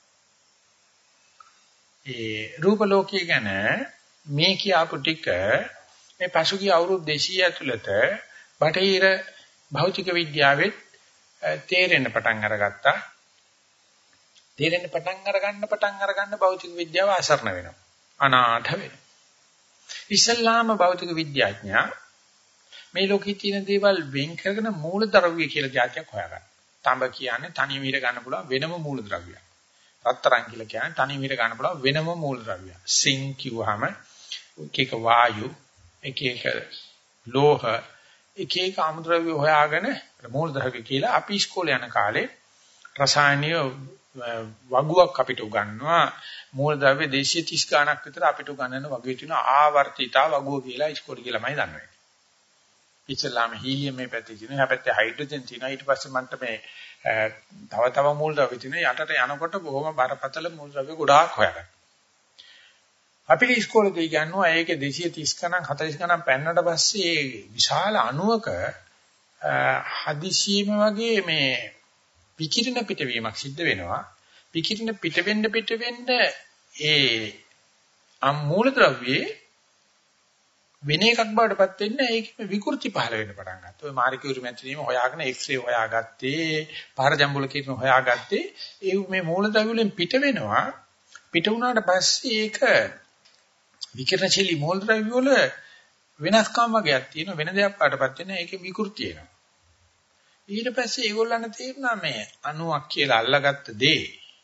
ඒ රූප ලෝකයේ ගැන මේ කියාපු ටික මේ පසුගිය අවුරුදු දෙසීය ඇතුළත බටහිර භෞතික විද්‍යාවෙත් තේරෙන්න පටන් අරගත්තා. තේරෙන්න පටන් අර ගන්න පටන් අර ගන්න භෞතික විද්‍යාව අසරණ වෙනවා. අනාථ වෙනවා. ඉස්ලාම භෞතික විද්‍යාඥයා මේ ලෝකයේ තියෙන දේවල් වෙන් කරගෙන මූලද්‍රව්‍ය කියලා જાතියක් හොයාගන්න. තඹ කියන්නේ තනියම හිර ගන්න පුළුවන් වෙනම මූලද්‍රව්‍යයක්. රත්තරන් කියලා කියන්නේ තනියම හිර ගන්න පුළුවන් වෙනම මූලද්‍රව්‍යයක්. සිං කිව්වහම එක එක වායු, එක එක ලෝහ, එක එක අමුද්‍රව්‍ය හොයාගෙන මූලද්‍රව්‍ය කියලා අපි ඉස්කෝලේ යන කාලේ රසායනීය වගුවක් අපිට උගන්වනවා. මූලද්‍රව්‍ය දෙසිය තිස් ගණක් විතර අපිට උගන්වන වගේ තියෙන ආවර්තිතා වගුව කියලා ඉස්කෝලේ කියලාමයි දන්නේ. ඉස්ලාම හීලියම් මේ පැත්තේ තියෙනවා. එහා පැත්තේ හයිඩ්‍රජන් තියෙනවා. ඊට පස්සේ මන්ට මේ තව තව මූලද්‍රව්‍ය තියෙනවා. යටට යනකොට බොහොම බරපතල මූලද්‍රව්‍ය ගොඩාක් හොයාගන්න. අපි ඉස්කෝලේදී ගන්නවා ඒකේ දෙසිය තිස් ගණන් හතළිස් ගණන් පෙන්නට පස්සේ විශාල අණුවක හදිසියෙම වගේ මේ පිකිරෙන පිටවීමක් සිද්ධ වෙනවා. පිකිරෙන පිට වෙන්න පිට වෙන්න ඒ අම් මූලද්‍රව්‍යයේ වෙන එකක් බවටපත් වෙන්න ඒකේ විකෘති පහළ වෙන්න පටන් ගත්තා. ඔය මාරි කියුරු මැතිනීම හොයාගෙන එක්ස්රේ හොයාගත්තේ, පාරජම්බුල කිරණ හොයාගත්තේ. ඒ මේ මූලද්‍රව්‍ය වලින් පිට වෙනවා. පිට වුණාට පස්සේ ඒක විකිරණශීලී මූලද්‍රව්‍ය වල වෙනස්කම් වගේක් තියෙනවා. වෙන දෙයක් පාටපත් වෙන ඒකේ විකෘති එනවා. ඊට පස්සේ ඒගොල්ලන් තේරුණා මේ අණුවක් කියලා අල්ලගත්ත දේ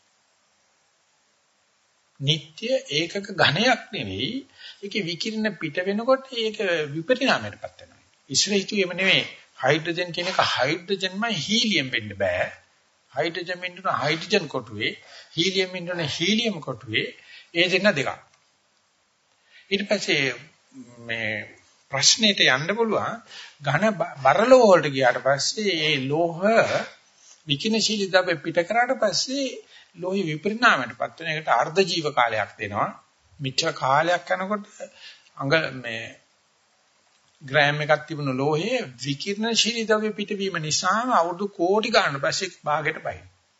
නිට්ටය ඒකක ඝණයක් නෙවෙයි. ඒකේ විකිරණ පිට වෙනකොට ඒක විපරිණාමයටපත් වෙනවා. ඉස්සරහ හිතුවේම නෙවෙයි හයිඩ්‍රජන් කියන එක හයිඩ්‍රජන්මයි හීලියම් වෙන්න බෑ. හයිඩ්‍රජන් වෙන්න හයිඩ්‍රජන් කොටුවේ, හීලියම් වෙන්න හීලියම් කොටුවේ. ඒ දෙන්න දෙකක්. ඊට පස්සේ මේ ප්‍රශ්නෙට යන්න පුළුවන් ඝන බරලෝ වලට ගියාට පස්සේ ඒ ලෝහ විකිනශීලී ද්‍රව්‍ය පිට කරාට පස්සේ ලෝහි විපරිණාමයටපත් වෙන එකට අර්ධ ජීව කාලයක් දෙනවා. මිච්ඡර කාලයක් යනකොට අඟ මේ ග්‍රෑම් එකක් තිබුණු ලෝහයේ විකිරණශීලී ද්‍රව්‍ය පිටවීම නිසාම අවුරුදු කෝටි ගණන් පස්සේ භාගයට බහින.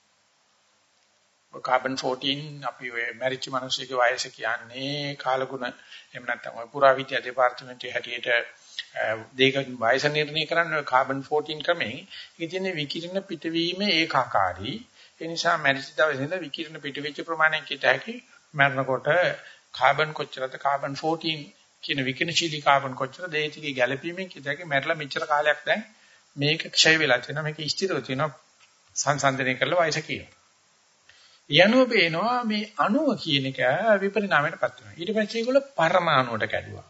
කාබන් ෆෝර්ටීන් අපි ඔය මැරිච්ච මිනිස්සුගේ වයස කියන්නේ කාලගුණ එහෙම නැත්නම් ඔය පුරාවිද්‍යා දෙපාර්තමේන්තුවේ හැටියට දෙක වයස නිර්ණය කරන්නේ කාබන් ෆෝර්ටීන් ක්‍රමයෙන්. ඒකේ තියෙන විකිරණ පිටවීම ඒකාකාරී. ඒ නිසා මැරිච්ච දවසේ ඉඳලා විකිරණ පිටවෙච්ච ප්‍රමාණය කිත හැකි මරනකොට කාබන් කොච්චරද කාබන් ෆෝර්ටීන් කියන විකිරණශීලී කාබන් කොච්චරද ඒකේ ගැළපීමෙන් කිත හැකි මැරලා මෙච්චර කාලයක් දැන් මේක ක්ෂය වෙලා තියෙනවා මේක ස්ථිරව තියෙනවා සංසන්දනය කරලා වයස කියනවා. යනුව පේනවා මේ අණුව කියන එක විපරිණාමයටපත් වෙනවා. ඊට පස්සේ ඒගොල්ල පරමාණුවට කැඩුවා.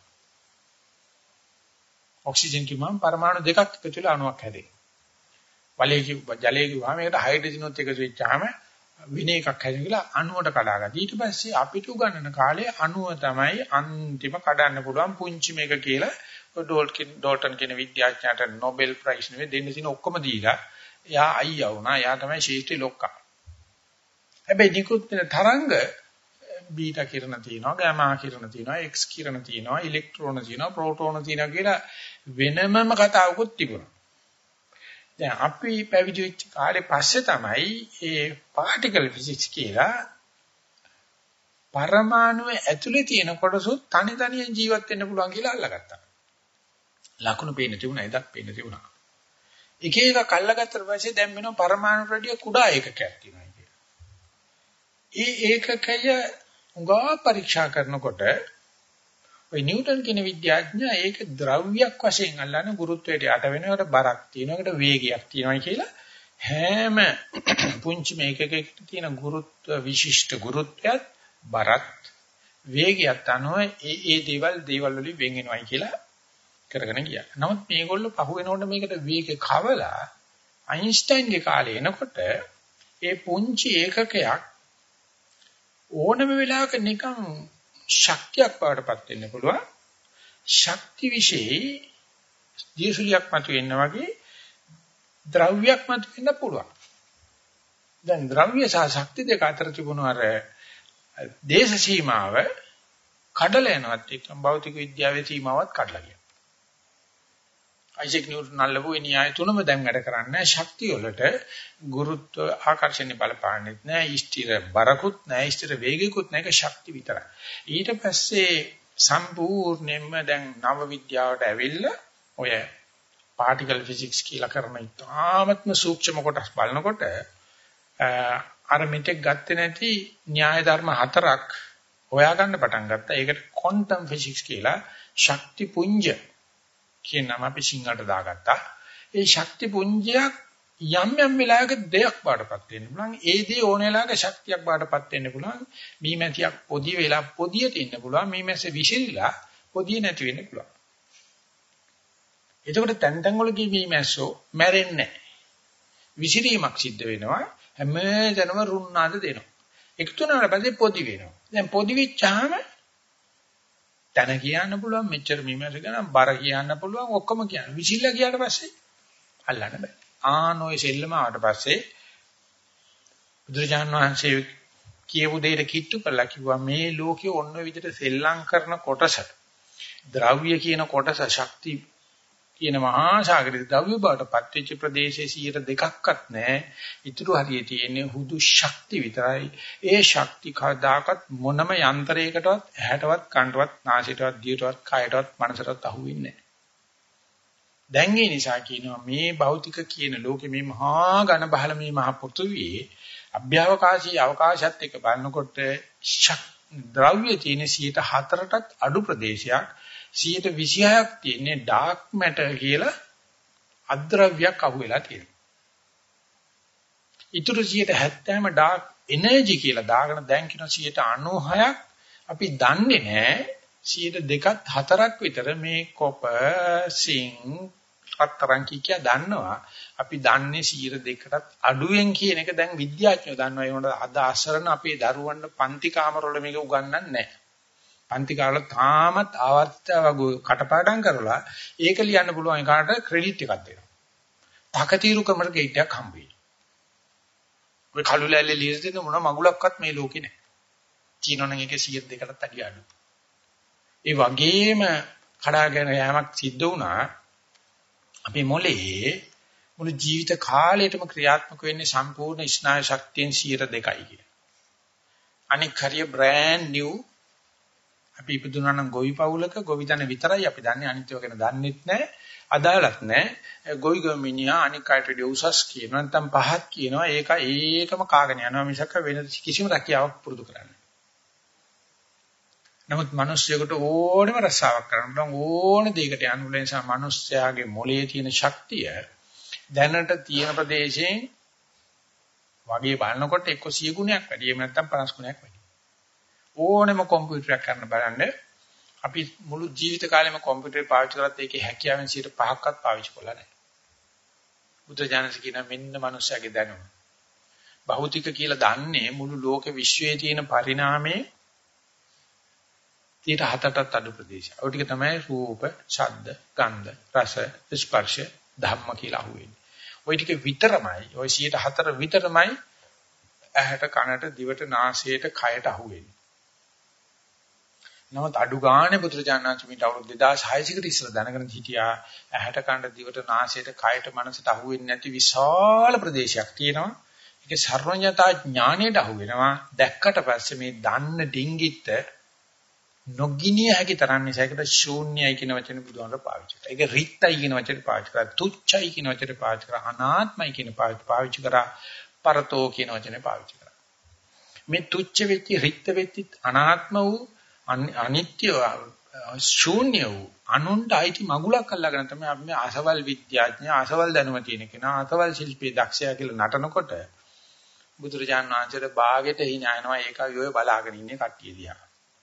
ඔක්සිජන් කිව්වම පරමාණු දෙකක් එකතු වෙලා අණුවක් හැදේ. වලේ කිව්ව ජලයේ කිව්වම ඒකට හයිඩ්‍රජනොත් එකතු වෙච්චාම වෙන එකක් හැදෙන කියලා අණුවට කඩාගත්තා. ඊට පස්සේ අපිට උගන්වන කාලේ අණුව තමයි අන්තිම කඩන්න පුළුවන් පුංචි මේක කියලා ඩෝල්ටන් ඩෝල්ටන් කියන විද්‍යාඥයාට නොබෙල් ප්‍රයිස් නෙවෙයි දෙන්න තියෙන ඔක්කොම දීලා එයා අයියා වුණා. එයා තමයි ශාස්ත්‍රීය ලොක්කා. හැබැයි නිකුත් වෙන තරංග බීටා කිරණ තියෙනවා, ගාමා කිරණ තියෙනවා, එක්ස් කිරණ තියෙනවා, ඉලෙක්ට්‍රෝන තියෙනවා, ප්‍රෝටෝන තියෙනවා කියලා වෙනමම කතාවකුත් තිබුණා. දැන් අපි පැවිදි වෙච්ච කාලේ පස්සේ තමයි මේ පාටිකල් ෆිසික්ස් කියලා පරමාණුවේ ඇතුලේ තියෙන කොටසුත් තනි තනියෙන් ජීවත් වෙන්න පුළුවන් කියලා අල්ලගත්තා. ලකුණු පේන්න තිබුණා, එදත් පේන්න තිබුණා. එක එක අල්ලගත්තට පස්සේ දැන් වෙනවා පරමාණු රඩිය කුඩා ඒකකයක් තියෙනවා. ඒ ඒකකය උගා පරීක්ෂා කරනකොට ඔය නිව්ටන් කියන විද්‍යාඥයා ඒක ද්‍රව්‍යයක් වශයෙන් අල්ලන ගුරුත්වයට යට වෙනවට බරක් තියෙනවා, ඒකට වේගයක් තියෙනවා කියලා හැම පුංචි මේකකයකට තියෙන ගුරුත්ව විශිෂ්ට ගුරුත්වයත් බරත් වේගයත් අනුව ඒ ඒ දේවල් දේවල් වලින් වෙන් වෙනවයි කියලා කරගෙන ගියා. නමුත් මේගොල්ලෝ පහු වෙනකොට මේකට වේගය කවලා අයින්ස්ටයින්ගේ කාලේ එනකොට ඒ පුංචි ඒකකයක් ඕනම වෙලාවක නිකන් ශක්තියක් බවටපත් වෙන්න පුළුවන්. ශක්ති විශේෂයි ජීසුලියක් මත වෙන්න වගේ ද්‍රව්‍යයක් මත වෙන්න පුළුවන්. දැන් ද්‍රව්‍ය සහ ශක්ති දෙක අතර තිබුණු අර දේශ සීමාව කඩලා යනවත් එක්කම භෞතික විද්‍යාවේ සීමාවත් කඩලා ගියා. අයිසෙක් නිව්ටන් අල්ලපු ඒ න්‍යාය තුනම දැන් වැඩ කරන්නේ ශක්තිය වලට ගුරුත්ව ආකර්ෂණය බලපාන්නෙත් නෑ, ස්ථිර බරකුත් නෑ, ස්ථිර වේගයකුත් නෑ, ඒක ශක්ති විතරයි. ඊට පස්සේ සම්පූර්ණයෙන්ම දැන් නව විද්‍යාවට ඇවිල්ලා ඔය පාටිකල් ෆිසික්ස් කියලා කරන ඉතාමත්ම සූක්ෂම කොටස් බලනකොට අර මෙතෙක් ගත්තේ නැති න්‍යාය ධර්ම හතරක් හොයාගන්න පටන් ගත්තා. ඒකට ක්වොන්ටම් ෆිසික්ස් කියලා ශක්ති පුඤ්ජ කියන නම අපි සිංහලට දාගත්තා. ඒ ශක්ති පුඤ්ජයක් යම් යම් වෙලාවක දෙයක් බාටපත් වෙන්න පුළුවන්. ඒ දේ ඕන වෙලාවක ශක්තියක් බාටපත් වෙන්න පුළුවන්. මීමැතියක් පොදිය වෙලා පොදියට ඉන්න පුළුවන්. මීමැස්ස විසිරිලා පොදිය නැති වෙන්න පුළුවන්. එතකොට තැන් තැන් වල ගිය මීමැස්සෝ මැරෙන්නේ නැහැ. විසිරීමක් සිද්ධ වෙනවා. හැමදැනම රුණාද දෙනවා. එකතු වෙනාට පස්සේ පොදි වෙනවා. දැන් පොදි වෙච්චාම තන කියන්න පුළුවන් මෙච්චර මීමැස්ස ගන්න බර කියන්න පුළුවන් ඔක්කොම කියන්න. විසිරලා ගියාට පස්සේ අල්ලන්න බෑ. ආනෝයි සෙල්ලම ආවට පස්සේ බුදුරජාණන් වහන්සේ කියපු දෙයට කිට්ටු කරලා කිව්වා මේ ලෝකයේ ඔන්න ඔය විදිහට සෙල්ලම් කරන කොටස ද්‍රව්‍ය කියන කොටස ශක්ති කියන මහා සාගරයේ ද්‍රව්‍ය බවට පත්වෙච්ච ප්‍රදේශයේ සියයට දෙකක්වත් නැහැ. ඊටු හරිය තියෙන්නේ හුදු ශක්ති විතරයි. ඒ ශක්ති කවදාකවත් මොනම යන්ත්‍රයකටවත් ඇහැටවත් කනටවත් නාසයටවත් දියටවත් කයටවත් මනසටවත් අහුවෙන්නේ නැහැ. දැන් ඒ නිසා කියනවා මේ භෞතික කියන ලෝකෙ මේ මහා ඝන බහල මේ මහ පෘථුවියේ අභ්‍යවකාශී අවකාශයත් එක්ක බලනකොට ද්‍රව්‍ය තියෙන සියයට හතරටත් අඩු ප්‍රදේශයක් සියයට විසිහයක් තියෙන්නේ ඩාර්ක් මැටර් කියලා අද්‍රව්‍යයක් අහුවෙලා තියෙනවා. ඊටු සියයට හැත්තෑම ඩාර්ක් එනර්ජි කියලා දාගෙන දැන් කියන සියයට අනූහයක් අපි දන්නේ නැහැ. සියයට දෙකත් හතරක් විතර මේ කොපර් සිං හතරන් කිය දන්නවා. අපි දන්නේ සියයට දෙකටත් අඩුවෙන් කියන එක දැන් විද්‍යාඥයෝ දන්නවා. ඒ වුණාට අද අසරණ අපේ දරුවන්ට පන්ති කාමරවල මේක උගන්වන්නේ නැහැ. පන්ති කාලේ තාමත් ආවර්තව කටපාඩම් කරලා ඒක ලියන්න පුළුවන් එකාට ක්‍රෙඩිට් එකක් දෙනවා. තකතිරුකමර ගේටයක් හම්බ වෙයි. ඔය කළු ලෑල්ලේ ලියන දෙන මොන මගුලක්වත් මේ ලෝකේ නැහැ. චීනෝනම් එකේ සියයට දෙකටත් අඩිය අඩු. ඒ වගේම කඩාගෙන යෑමක් සිද්ධ වුණා. අපේ මොලේ මුළු ජීවිත කාලයටම ක්‍රියාත්මක වෙන්නේ සම්පූර්ණ ස්නායු ශක්තියෙන් සියයට දෙකයි කිය. අනික හරිය බ්‍රෑන්ඩ් නිව් අපි ඉපදුනා නම් ගොවි පවුලක ගොවි දන විතරයි අපි දන්නේ. අනිත් ඒවා ගැන දන්නෙත් නැහැ. අදාළත් නැහැ. ගොවි ගොමිනියා අනික් අයට වඩා උසස් කියනවා නැත්නම් පහත් කියනවා. ඒක ඒකම කාගෙන යනවා මිසක වෙන කිසිම රැකියාවක් පුරුදු කරන්නේ. නමුත් මිනිස්සුෙකුට ඕනෙම රසාවක් කරන්න පුළුවන් ඕන දෙයකට යන්න පුළුවන් නිසා මිනිස්යාගේ මොළයේ තියෙන ශක්තිය දැනට තියෙන ප්‍රදේශයෙන් වගේ බලනකොට එක්ක සිය ගුණයක් වැඩි එහෙම නැත්නම් පනස් ගුණයක් වැඩි. ඕනෙම කම්පියුටරයක් කරන්න බලන්න අපි මුළු ජීවිත කාලෙම කම්පියුටර් පාවිච්චි කරත් ඒකේ හැකියාවෙන් සියයට පහක්වත් පාවිච්චි කරලා නැහැ. බුදුජානක කියන මෙන්න මිනිස්යාගේ දැනුම. භෞතික කියලා දන්නේ මුළු ලෝක විශ්වයේ තියෙන පරිණාමයේ ඊට හතරටත් අඩු ප්‍රදේශය. ඔය ටික තමයි රූප, ශබ්ද, ගන්ධ, රස, ස්පර්ශ, ධම්ම කියලා අහුවෙන්නේ. ඔය ටික විතරමයි, ඔය සියයට හතර විතරමයි ඇහැට, කනට, දිවට, නාසයට, කයට අහුවෙන්නේ. නමුත් අඩු ගානේ බුදුරජාණන් වහන්සේ මේ අවුරුදු දෙදාස් හයකට ඉස්සර දැනගෙන හිටියා ඇහැට, කනට, දිවට, නාසයට, කයට, මනසට අහුවෙන්නේ නැති විශාල ප්‍රදේශයක් තියෙනවා. ඒක සර්වඥතා ඥාණයට අහුවෙනවා. දැක්කට පස්සේ මේ දන්න ඩිංගිත්ත නොගිනිය හැකි තරම් නිසා ඒකට ශූන්‍යයි කියන වචනේ බුදුහාමර පාවිච්චි කරා. ඒක රිත්යි කියන වචනේ පාවිච්චි කරා. තුච්චයි කියන වචනේ පාවිච්චි කරා. අනාත්මයි කියන පාවිච්චි කරා. පරතෝ කියන වචනේ පාවිච්චි කරා. මේ තුච්ච වෙච්ච රිත් වෙච්ච අනාත්ම වූ අනිත්‍ය ශූන්‍ය වූ අනුන්ට අයිති මගුලක් අල්ලගෙන තමයි අපි මේ අසවල් විද්‍යාඥය, අසවල් දැනුම තියෙන කෙනා, අසවල් ශිල්පී දක්ෂයා කියලා නටනකොට බුදුරජාණන් වහන්සේට ਬਾගෙට hina යනවා. ඒකයි ඔය බලාගෙන ඉන්නේ කට්ටිය දිහා.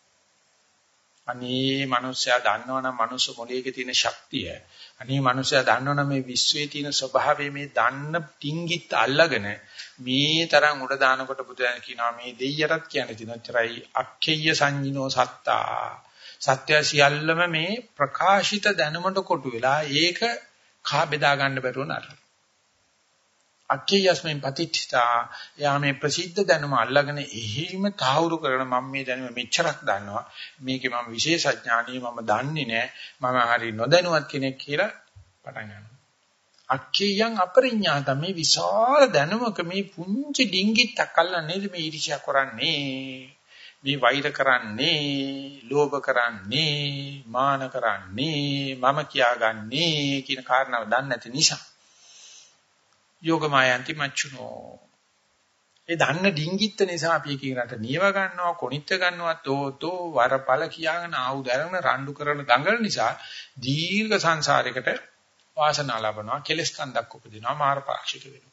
අනේ මිනිස්සයා දන්නවනම් මිනිස්සු මොළයේ තියෙන ශක්තිය, අනේ මිනිස්සයා දන්නවනම් මේ විශ්වයේ තියෙන ස්වභාවය මේ දන්න ටින්ගිත් අල්ලගෙන මේ තරම් උඩ දානකොට බුදුන් කියනවා මේ දෙයියටත් කියන්නේ දිනචරයි අක්ඛේය සංජිනෝ සත්තා. සත්‍ය සියල්ලම මේ ප්‍රකාශිත දැනුමට කොටු වෙලා ඒක කා බෙදා ගන්න බැරුව නතර. අක්ඛේයස්මෙන් පතිච්චා යා මේ ප්‍රසිද්ධ දැනුම අල්ලගෙන එහිම තාවුරු කරන මම මේ දැනුම මෙච්චරක් දන්නවා මේකේ මම විශේෂඥානී මම දන්නේ නැහැ මම හරි නොදැනුවත් කෙනෙක් කියලා පටන් ගන්නවා. අක්ඛේයං අපරිඥාත මේ විශාල දැනුමක මේ පුංචි ඩිංගිත්තක් අල්ලන්නේ මේ ඊර්ෂ්‍යා කරන්නේ මේ වෛර කරන්නේ ලෝභ කරන්නේ මාන කරන්නේ මම කියාගන්නේ කියන කාරණාව දන්නේ නැති නිසා යෝගමායන්ති මච්චුනෝ ඒ දන්න ඩිංගිත්ත නිසා අපි එකකට නියව ගන්නවා, කොණිත්ත ගන්නවා, තෝතෝ වරපල කියාගෙන ආයුධ අරගෙන රණ්ඩු කරන දඟල නිසා දීර්ඝ සංසාරයකට වාසනාව ලබනවා, කෙලස් කන්දක් උපදිනවා, මාර පාක්ෂික වෙනවා.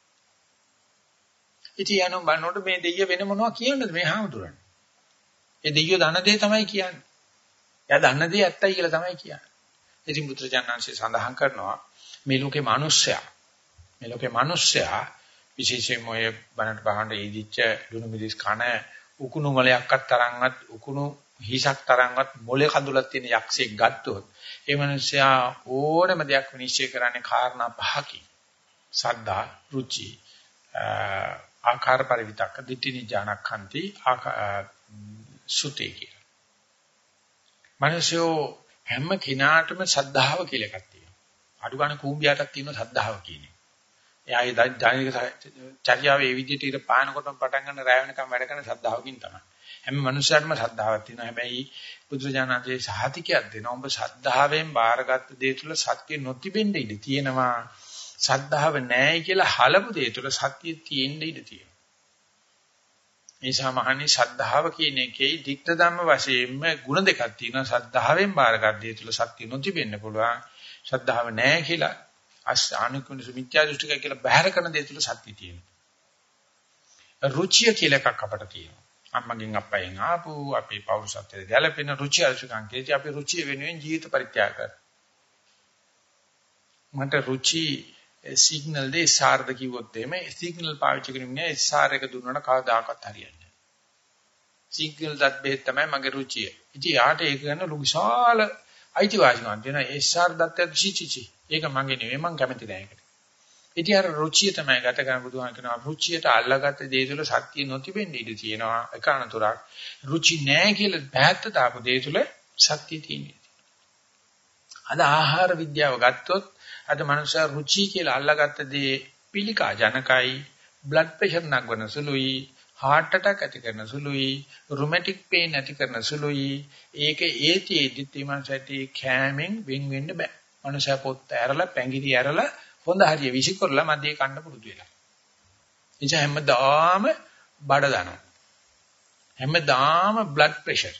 ඉතින් යනවා බලනකොට මේ දෙයිය වෙන මොනවා කියන්නද මේ හාමුදුරනේ? ඒ දෙයියෝ දන්න දේ තමයි කියන්නේ. එයා දන්න දේ ඇත්තයි කියලා තමයි කියන්නේ. ඉතින් බුදුරජාණන්සේ සඳහන් කරනවා මේ ලෝකේ මිනිස්සයා මේ ලෝකේ මිනිස්සයා විශේෂයෙන්ම ඔය බණට බහන්න ඉදිච්ච දුනු මිදිස් කන උකුණු මොලයක්වත් තරම්වත් උකුණු හිසක් තරම්වත් මොලේ කඳුලක් තියෙන යක්ෂයෙක් ගත්තොත් ඒ මිනිස්සයා ඕනම දෙයක් විනිශ්චය කරන්නේ කාරණා පහකින්. සද්දා, රුචි, ආකාර පරිවිතක්ක, දිට්ඨි ඥානක්ඛන්ති, සුතේ කියලා. මිනිස්සු හැම කිනාටම සද්ධාව කියලා එකක් තියෙනවා. අඩු ගන්න කූඹියටක් තියෙන සද්ධාව කියන්නේ. එයාගේ ධානික චර්යාවේ මේ විදිහට ඉර පානකොටම පටන් ගන්න රැය වෙනකම් වැඩ කරන ශ්‍රද්ධාවකින් තමයි. හැම මනුස්සයෙක්ම ශ්‍රද්ධාවක් තියෙනවා. හැබැයි බුදුරජාණන්සේ සහතිකයක් දෙනවා. ඔබ ශ්‍රද්ධාවෙන් බාරගත් දේ තුල සත්‍ය නොතිබෙන්න ඉඩ තියෙනවා. ශ්‍රද්ධාව නැහැ කියලා හලපු දේ තුල සත්‍ය තියෙන්න ඉඩ තියෙනවා. ඒ නිසා මහණනි ශ්‍රද්ධාව කියන එකේ ධික්ත ධම්ම වශයෙන්ම ಗುಣ දෙකක් තියෙනවා. ශ්‍රද්ධාවෙන් බාරගත් දේ තුල සත්‍ය නොතිබෙන්න පුළුවන්. ශ්‍රද්ධාව නැහැ කියලා අස්ානිකුණ සුමිත්‍යා දෘෂ්ටික කියලා බහැර කරන දේ තුල සත්‍ය තියෙනවා. රුචිය කියලා එකක් අපට තියෙනවා. අම්මගෙන් අප්පයෙන් ආපු අපේ පෞරුෂත්වයේ ගැළපෙන රුචි අරුචිකම් කේටි අපි රුචිය වෙනුවෙන් ජීවිත පරිත්‍යාග කරනවා. මට රුචි සිග්නල් දෙේ සාර්ධ කිව්වොත් එමේ සිග්නල් පාවිච්චි කරන්නේ එස් ආර් එක දුන්නාට කවදාකවත් හරියන්නේ නැහැ. සිග්නල් දත් බෙහෙත් තමයි මගේ රුචිය. ඉතින් යාට ඒක ගන්න ලුගිසාල අයිතිවාසිකම් තියෙනවා. එස් ආර් දත්තේ චිචිචි. ඒක මගේ නෙවෙයි මං කැමති නෑ ඒකට. ඉතින් අර රුචිය තමයි ගත කරන බුදුහාම කියනවා රුචියට අල්ලගත්ත දේ තුළ සත්‍ය නොතිබෙන්න ඉඩ තියෙනවා. එක අනතුරක් රුචි නෑ කියලා බෑත්ත දාපු දේ තුළ සත්‍ය තියෙනවා. අද ආහාර විද්‍යාව ගත්තොත් අද මනුෂ්‍යයා රුචි කියලා අල්ලගත්ත දේ පිළිකා ජනකයි, බ්ලඩ් ප්‍රෙෂර් නගවන සුළුයි, heart attack ඇති කරන සුළුයි, rheumatic pain ඇති කරන සුළුයි. ඒක ඒතිෙදිත් මනසටි කැමෙන් වෙන් වෙන්න බෑ. මනුෂ්‍යයා පොත් ඇරලා පැංගිරි ඇරලා හොඳ හරිය විසිකරලා මැදේ කන්න පුරුදු වෙලා. එනිසා හැමදාම බඩ දනවා. හැමදාම බ්ලඩ් ප්‍රෙෂර්.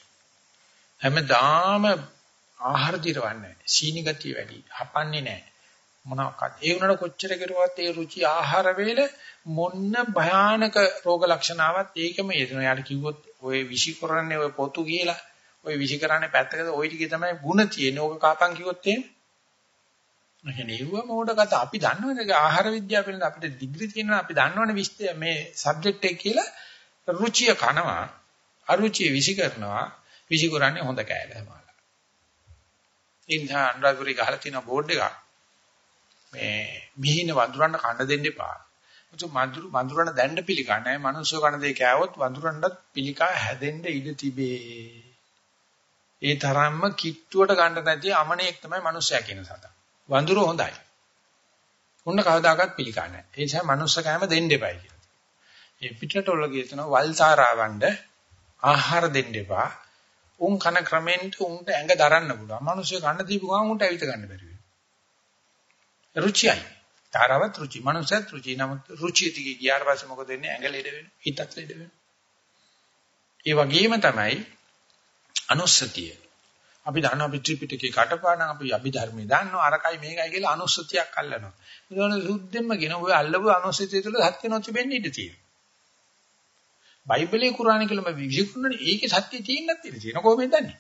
හැමදාම ආහාර දිරවන්නේ නැහැ. සීනි ගතිය වැඩි. හපන්නේ නැහැ. මොනවාක්වත්. ඒ වුණාට කොච්චර කෙරුවත් ඒ රුචි ආහාර වේල මොන්න භයානක රෝග ලක්ෂණාවක් ඒකම එනවා. යාට කිව්වොත් ඔය විසිකරන්නේ ඔය පොතු කියලා. ඔය විසිකරන්නේ පැත්තකද ওই ටිකේ තමයි ಗುಣ තියෙන්නේ. ඕක කාපන් කිව්වොත් එහෙම නැහැ නෙවුව මොඩ කතා අපි දන්නවනේ ආහාර විද්‍යාව පිළිබඳ අපිට ඩිග්‍රී තියෙනවා අපි දන්නවනේ විශ්ය මේ සබ්ජෙක්ට් එක කියලා රුචිය කනවා අරුචිය විසි කරනවා විසි කරන්නේ හොඳ කෑල්ලමලා ඉන්හා අනුරාධපුරේ ගහලා තියෙන බෝඩ් එකක් මේ මිහින වඳුරන්න කන්න දෙන්න එපා මුතු වඳුරු වඳුරන දැන්න පිළිකා නැහැ මිනිස්සු කන දෙය කෑවොත් වඳුරන්නත් පිළිකා හැදෙන්න ඉඩ තිබේ ඒ තරම්ම කිට්ටුවට ගන්න නැති අමනෙක් තමයි මිනිස්සයා කියන සතා වඳුර හොඳයි. උන්න කවදාකවත් පිළිකා නැහැ. ඒ නිසා මනුස්ස කෑම දෙන්න එපයි කියලා. ඒ පිටරට වල කියනවා වල්සාරාවණ්ඩ ආහාර දෙන්න එපා. උන් කන ක්‍රමෙන් උන්ට ඇඟ දරන්න පුළුවන්. මනුස්සය කන්න දීපු ගමන් උන්ට ඇවිත් ගන්න බැරි වෙනවා. රුචියයි. තාරවත් රුචි. මනුස්සයත් රුචි. නමුත් රුචිය දිගේ ගියාට පස්සේ මොකද වෙන්නේ? ඇඟ ලෙඩ වෙනවා. හිතත් ලෙඩ වෙනවා. ඒ වගේම තමයි අනුස්සතිය. අපි දන්නවා අපි ත්‍රිපිටකේ කටපාඩම් අපි අභිධර්මයේ දන්නවා අරකයි මේකයි කියලා අනුස්සතියක් අල්ලනවා. ඒකෝනේ සුද්ධෙන්ම කියන ඔය අල්ලපු අනුස්සතිය තුළ සත්‍ය නොතිබෙන්න ඉඩ තියෙනවා. බයිබලයේ කුරාණේ කියලා මම විශ්කුණනේ ඒකේ සත්‍ය තියෙන්නත් ඉඩ තියෙනවා කොහොමද දන්නේ?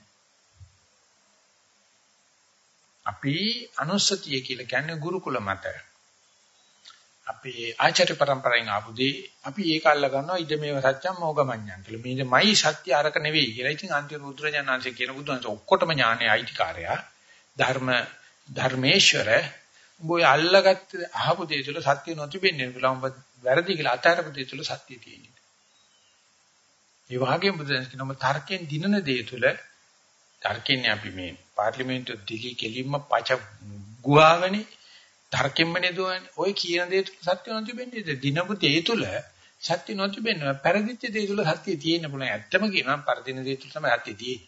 අපි අනුස්සතිය කියලා කියන්නේ ගුරුකුල මත. අපි ආචාර්ය පරම්පරාවෙන් ආපුදී අපි ඒක අල්ල ගන්නවා ඉද මේව සත්‍යම් මොගමඤ්ඤං කියලා. මේමයි සත්‍ය අරක නෙවෙයි කියලා. ඉතින් අන්තිම බුදුරජාණන්සේ කියන බුදුන්සේ ඔක්කොටම ඥානයේ අයිතිකාරයා ධර්ම ධර්මේශ්වර උඹ අල්ලගත්ත අහපු දේ තුළ සත්‍ය නොතිබෙන්නේ කියලා උඹ වැරදි කියලා අතාරපු දේ තුළ සත්‍ය තියෙනවා. ඒ වගේම බුදුන් කියනවා තර්කයෙන් දිනන දේ තුළ තර්කයෙන් අපි මේ පාර්ලිමේන්තු දිගී කෙලින්ම පච ගුවාවනේ තර්කෙම්මනේ දුවන්නේ. ඔය කියන දේ තුල සත්‍ය නොතිබෙන්නේ. දිනපු දේ තුල සත්‍ය නොතිබෙන්නේ. පෙරදිච්ච දේ තුල සත්‍ය තියෙන්න පුළුවන්. ඇත්තම කියනවා පරදින දේ තුල තමයි සත්‍ය තියෙන්නේ.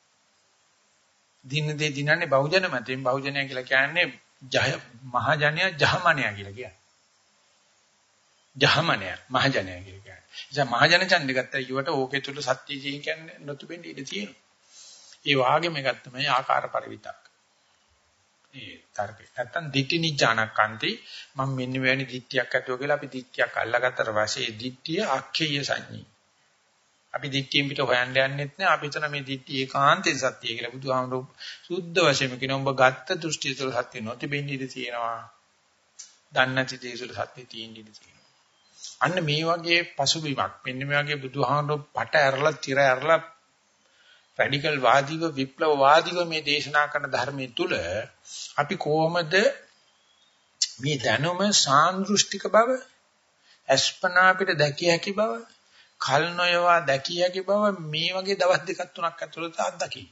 දින දේ දිනන්නේ බහුජන මතෙන් බහුජනය කියලා කියන්නේ ජය මහජනයා ජහමනයා කියලා කියන්නේ. ජහමනය මහජනය කියන්නේ. ඉතින් මහජන ඡන්දය ගත්තා කියවට ඕකේ තුල සත්‍ය ජී කියන්නේ නොතිබෙන්නේ ඉඳී තියෙනවා. ඒ වාගේම එකක් තමයි ආකාර පරිවිතක්. ඒ තර්කේ. නැත්තම් දිට්ඨි නිජානක්කාන්ති මම මෙන්න වෙන්නේ දිට්ඨියක් ඇතුව කියලා අපි දිට්ඨියක් අල්ලගත්තට පස්සේ දිට්ඨිය අක්ඛේය සංඤී. අපි දිට්ඨියෙන් පිට හොයන්න යන්නෙත් නෑ. අපි හිතන මේ දිට්ඨිය ඒකාන්තයෙන් සත්‍යය කියලා බුදුහාමුදුරු සුද්ධ වශයෙන්ම කියන උඹ ගත්ත දෘෂ්ටිය තුළ සත්‍ය නොතිබෙන්නේ ඉඳී තියෙනවා. දන්නේ නැති දේ තුළ සත්‍ය තියෙන්නේ ඉඳී තියෙනවා. අන්න මේ වගේ පසුබිමක් මෙන්න මේ වගේ බුදුහාමුදුරු පට ඇරලා tira ඇරලා රැඩිකල් වාදීව විප්ලව වාදීව මේ දේශනා කරන ධර්මයේ තුල අපි කොහොමද මේ දැනුම සාන්දෘෂ්ටික බව අස්පනා අපිට දැකිය හැකි බව කල් නොයවා දැකිය හැකි බව මේ වගේ දවස් දෙකක් තුනක් ඇතුළත අත්දකි.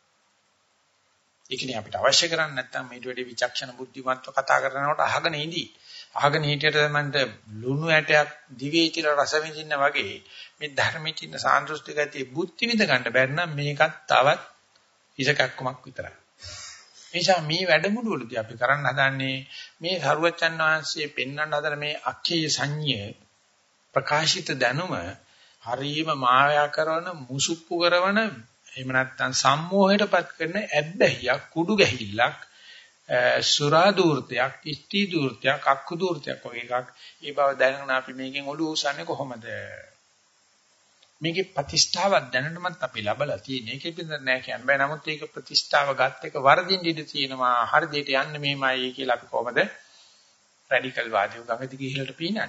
ඒකනේ අපිට අවශ්‍ය කරන්නේ නැත්නම් මේට වැඩි විචක්ෂණ බුද්ධිමත්ව කතා කරනකොට අහගෙන ඉඳී. අහගෙන හිටියට තමයි ලුණු ඇටයක් දිවේ ඉතිලා රස විඳින්න වගේ මේ ධර්මයේ තියෙන සාන්දෘෂ්ටික ඇති බුද්ධි විඳ ගන්න බැරි නම් මේකත් තවත් ඉසකක්කමක් විතරයි. එනිසා මේ වැඩමුළුවේදී අපි කරන්න හදන්නේ මේ සරුවච්චන් වහන්සේ පෙන්වන්න හදන මේ අක්ඛේය සංඤ්ඤය ප්‍රකාශිත දැනුම හරීම මායා කරන මුසුප්පු කරන එහෙම නැත්නම් සම්මෝහයටපත් කරන ඇබ්බැහියක් කුඩු ගැහිල්ලක් සුරා දූර්තයක් ඉස්ටි දූර්තයක් අක්කු දූර්තයක් වගේ එකක්. ඒ බව දැනගෙන අපි මේකෙන් ඔළුව උස්සන්නේ කොහොමද? මේකේ ප්‍රතිෂ්ඨාවක් දැනනමත් අපි ලබලා තියෙන. ඒකෙ පිට නෑ කියන්න බෑ. නමුත් ඒක ප්‍රතිෂ්ඨාව ගත් එක වර්ධින්න ඉඩ තියෙනවා. හරි දෙයට යන්නේ මෙහෙමයි කියලා අපි කොහොමද රැඩිකල් වාදීව ගඟ දිගේ ඉහළට පීනන්නේ?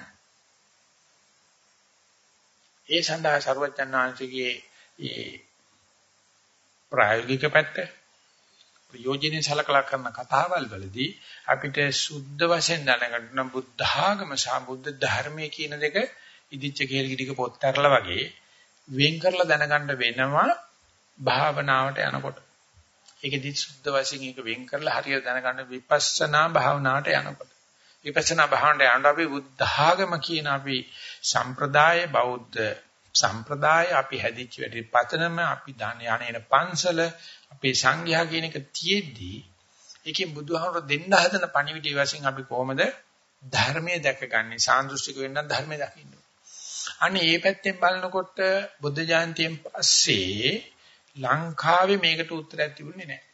ඒ සඳහා සර්වඥාන් වහන්සේගේ ඒ ප්‍රායෝගික පැත්ත ප්‍රයෝජනෙ සලකලා කරන කතාවල් වලදී අපිට සුද්ධ වශයෙන් දැනගන්න බුද්ධ ආගම සහ බුද්ධ ධර්මයේ කියන දෙක ඉදිච්ච කේල්ගිටික පොත් ඇරලා වගේ වෙන් කරලා දැනගන්න වෙනවා භාවනාවට යනකොට. ඒකෙදි සුද්ධ වශයෙන් ඒක වෙන් කරලා හරියට දැනගන්න විපස්සනා භාවනාවට යනකොට. විපස්සනා භාවනාවට යනකොට අපි බුද්ධ ආගම කියන අපි සම්ප්‍රදාය බෞද්ධ සම්ප්‍රදාය අපි හැදිච්ච වැඩි පතනම අපි දාන යන්නේන පන්සල අපේ සංඝයා කියන එක තියෙද්දි ඒකෙන් බුදුහාමර දෙන්න හදන පණිවිඩය වශයෙන් අපි කොහොමද ධර්මයේ දැකගන්නේ සාන්දෘෂ්ටික වෙන්න ධර්මයේ දකින්න. අනේ මේ පැත්තෙන් බලනකොට බුද්ධ ජයන්තියෙන් පස්සේ ලංකාවේ මේකට උත්තරයක් තිබුණේ නැහැ.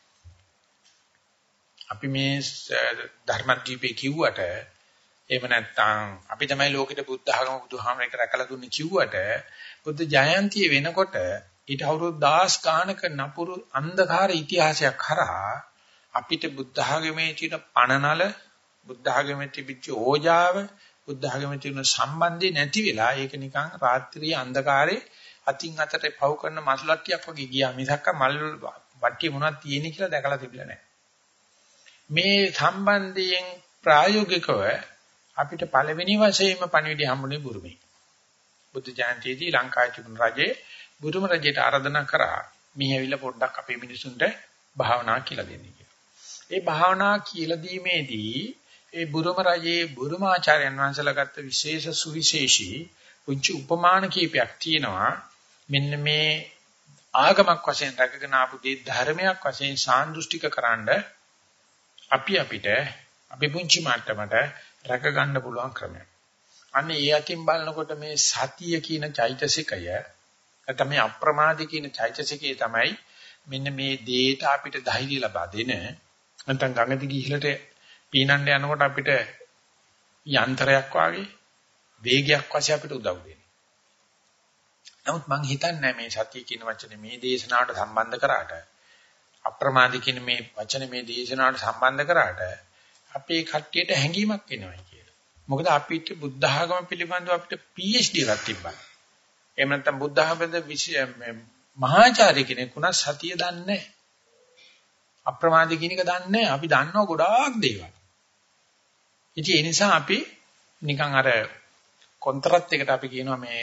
අපි මේ ධර්මද්වීපේ කිව්වට එහෙම නැත්නම් අපි තමයි ලෝකෙට බුද්ධ ආගම බුදුහාමර එක රැකලා දුන්නේ කිව්වට බුද්ධ ජයන්තිය වෙනකොට ඊට අවුරුදු දහස් ගානක නපුරු අන්ධකාර ඉතිහාසයක් කරා අපිට බුද්ධ ආගමේ තියෙන පණනල බුද්ධ ආගමේ තිබිච්ච ඕජාව බුද්ධ ආගමේ තියෙන සම්බන්ධය නැති වෙලා ඒක නිකන් රාත්‍රියේ අන්ධකාරේ අතින් අතට පව් කරන මසුලට්ටියක් වගේ ගියා මිසක් මල් වට්ටිය මොනවද තියෙන්නේ කියලා දැකලා තිබිලා නැහැ. මේ සම්බන්ධයෙන් ප්‍රායෝගිකව අපිට පළවෙනි වශයෙන්ම පණිවිඩය හම්බුනේ බුරුමේ. බුද්ධ ජයන්තියේදී ලංකාවේ තිබුණු රජේ බුදුම රජයට ආරාධනා කරා මේ ඇවිල්ලා පොඩ්ඩක් අපේ මිනිසුන්ට භාවනා කියලා දෙන්න කියලා. ඒ භාවනා කියලා දීමේදී ඒ බුදුම රජේ බුදුම ආචාර්යයන් වහන්සේලා ගත්ත විශේෂ සුවිශේෂී පුංචි උපමාන කීපයක් තියෙනවා. මෙන්න මේ ආගමක් වශයෙන් රැකගෙන ආපු දේ ධර්මයක් වශයෙන් සාන්දෘෂ්ටිකකරනද අපි අපිට අපි පුංචි මට්ටමට රැක ගන්න පුළුවන් ක්‍රමයක්. අන්න ඒ අතින් බලනකොට මේ සතිය කියන චෛතසිකය නැත්නම් මේ අප්‍රමාදී කියන චෛතසිකය තමයි මෙන්න මේ දේට අපිට ධෛර්ය ලබා දෙන නැත්නම් ගඟ දිගේ ඉහළට පීනන්න යනකොට අපිට යන්ත්‍රයක් වාගේ වේගයක් වශයෙන් අපිට උදව් දෙන්නේ. නමුත් මම හිතන්නේ මේ සතිය කියන වචනේ මේ දේශනාවට සම්බන්ධ කරාට අප්‍රමාදී කියන මේ වචනේ මේ දේශනාවට සම්බන්ධ කරාට අපේ කට්ටියට හැඟීමක් එනවා කියලා. මොකද අපිට බුද්ධ ආගම පිළිබඳව අපිට පී එච් ඩී එකක් තිබ්බා. එහෙම නැත්නම් බුද්ධ ආගමේ මහාචාර්ය කෙනෙක් වුණා සතිය දන්නේ නැහැ. අප්‍රමාදී කියන එක දන්නේ නැහැ. අපි දන්නවා ගොඩාක් දේවල්. ඉතින් ඒ නිසා අපි නිකන් අර කොන්ත්‍රාත් එකට අපි කියනවා මේ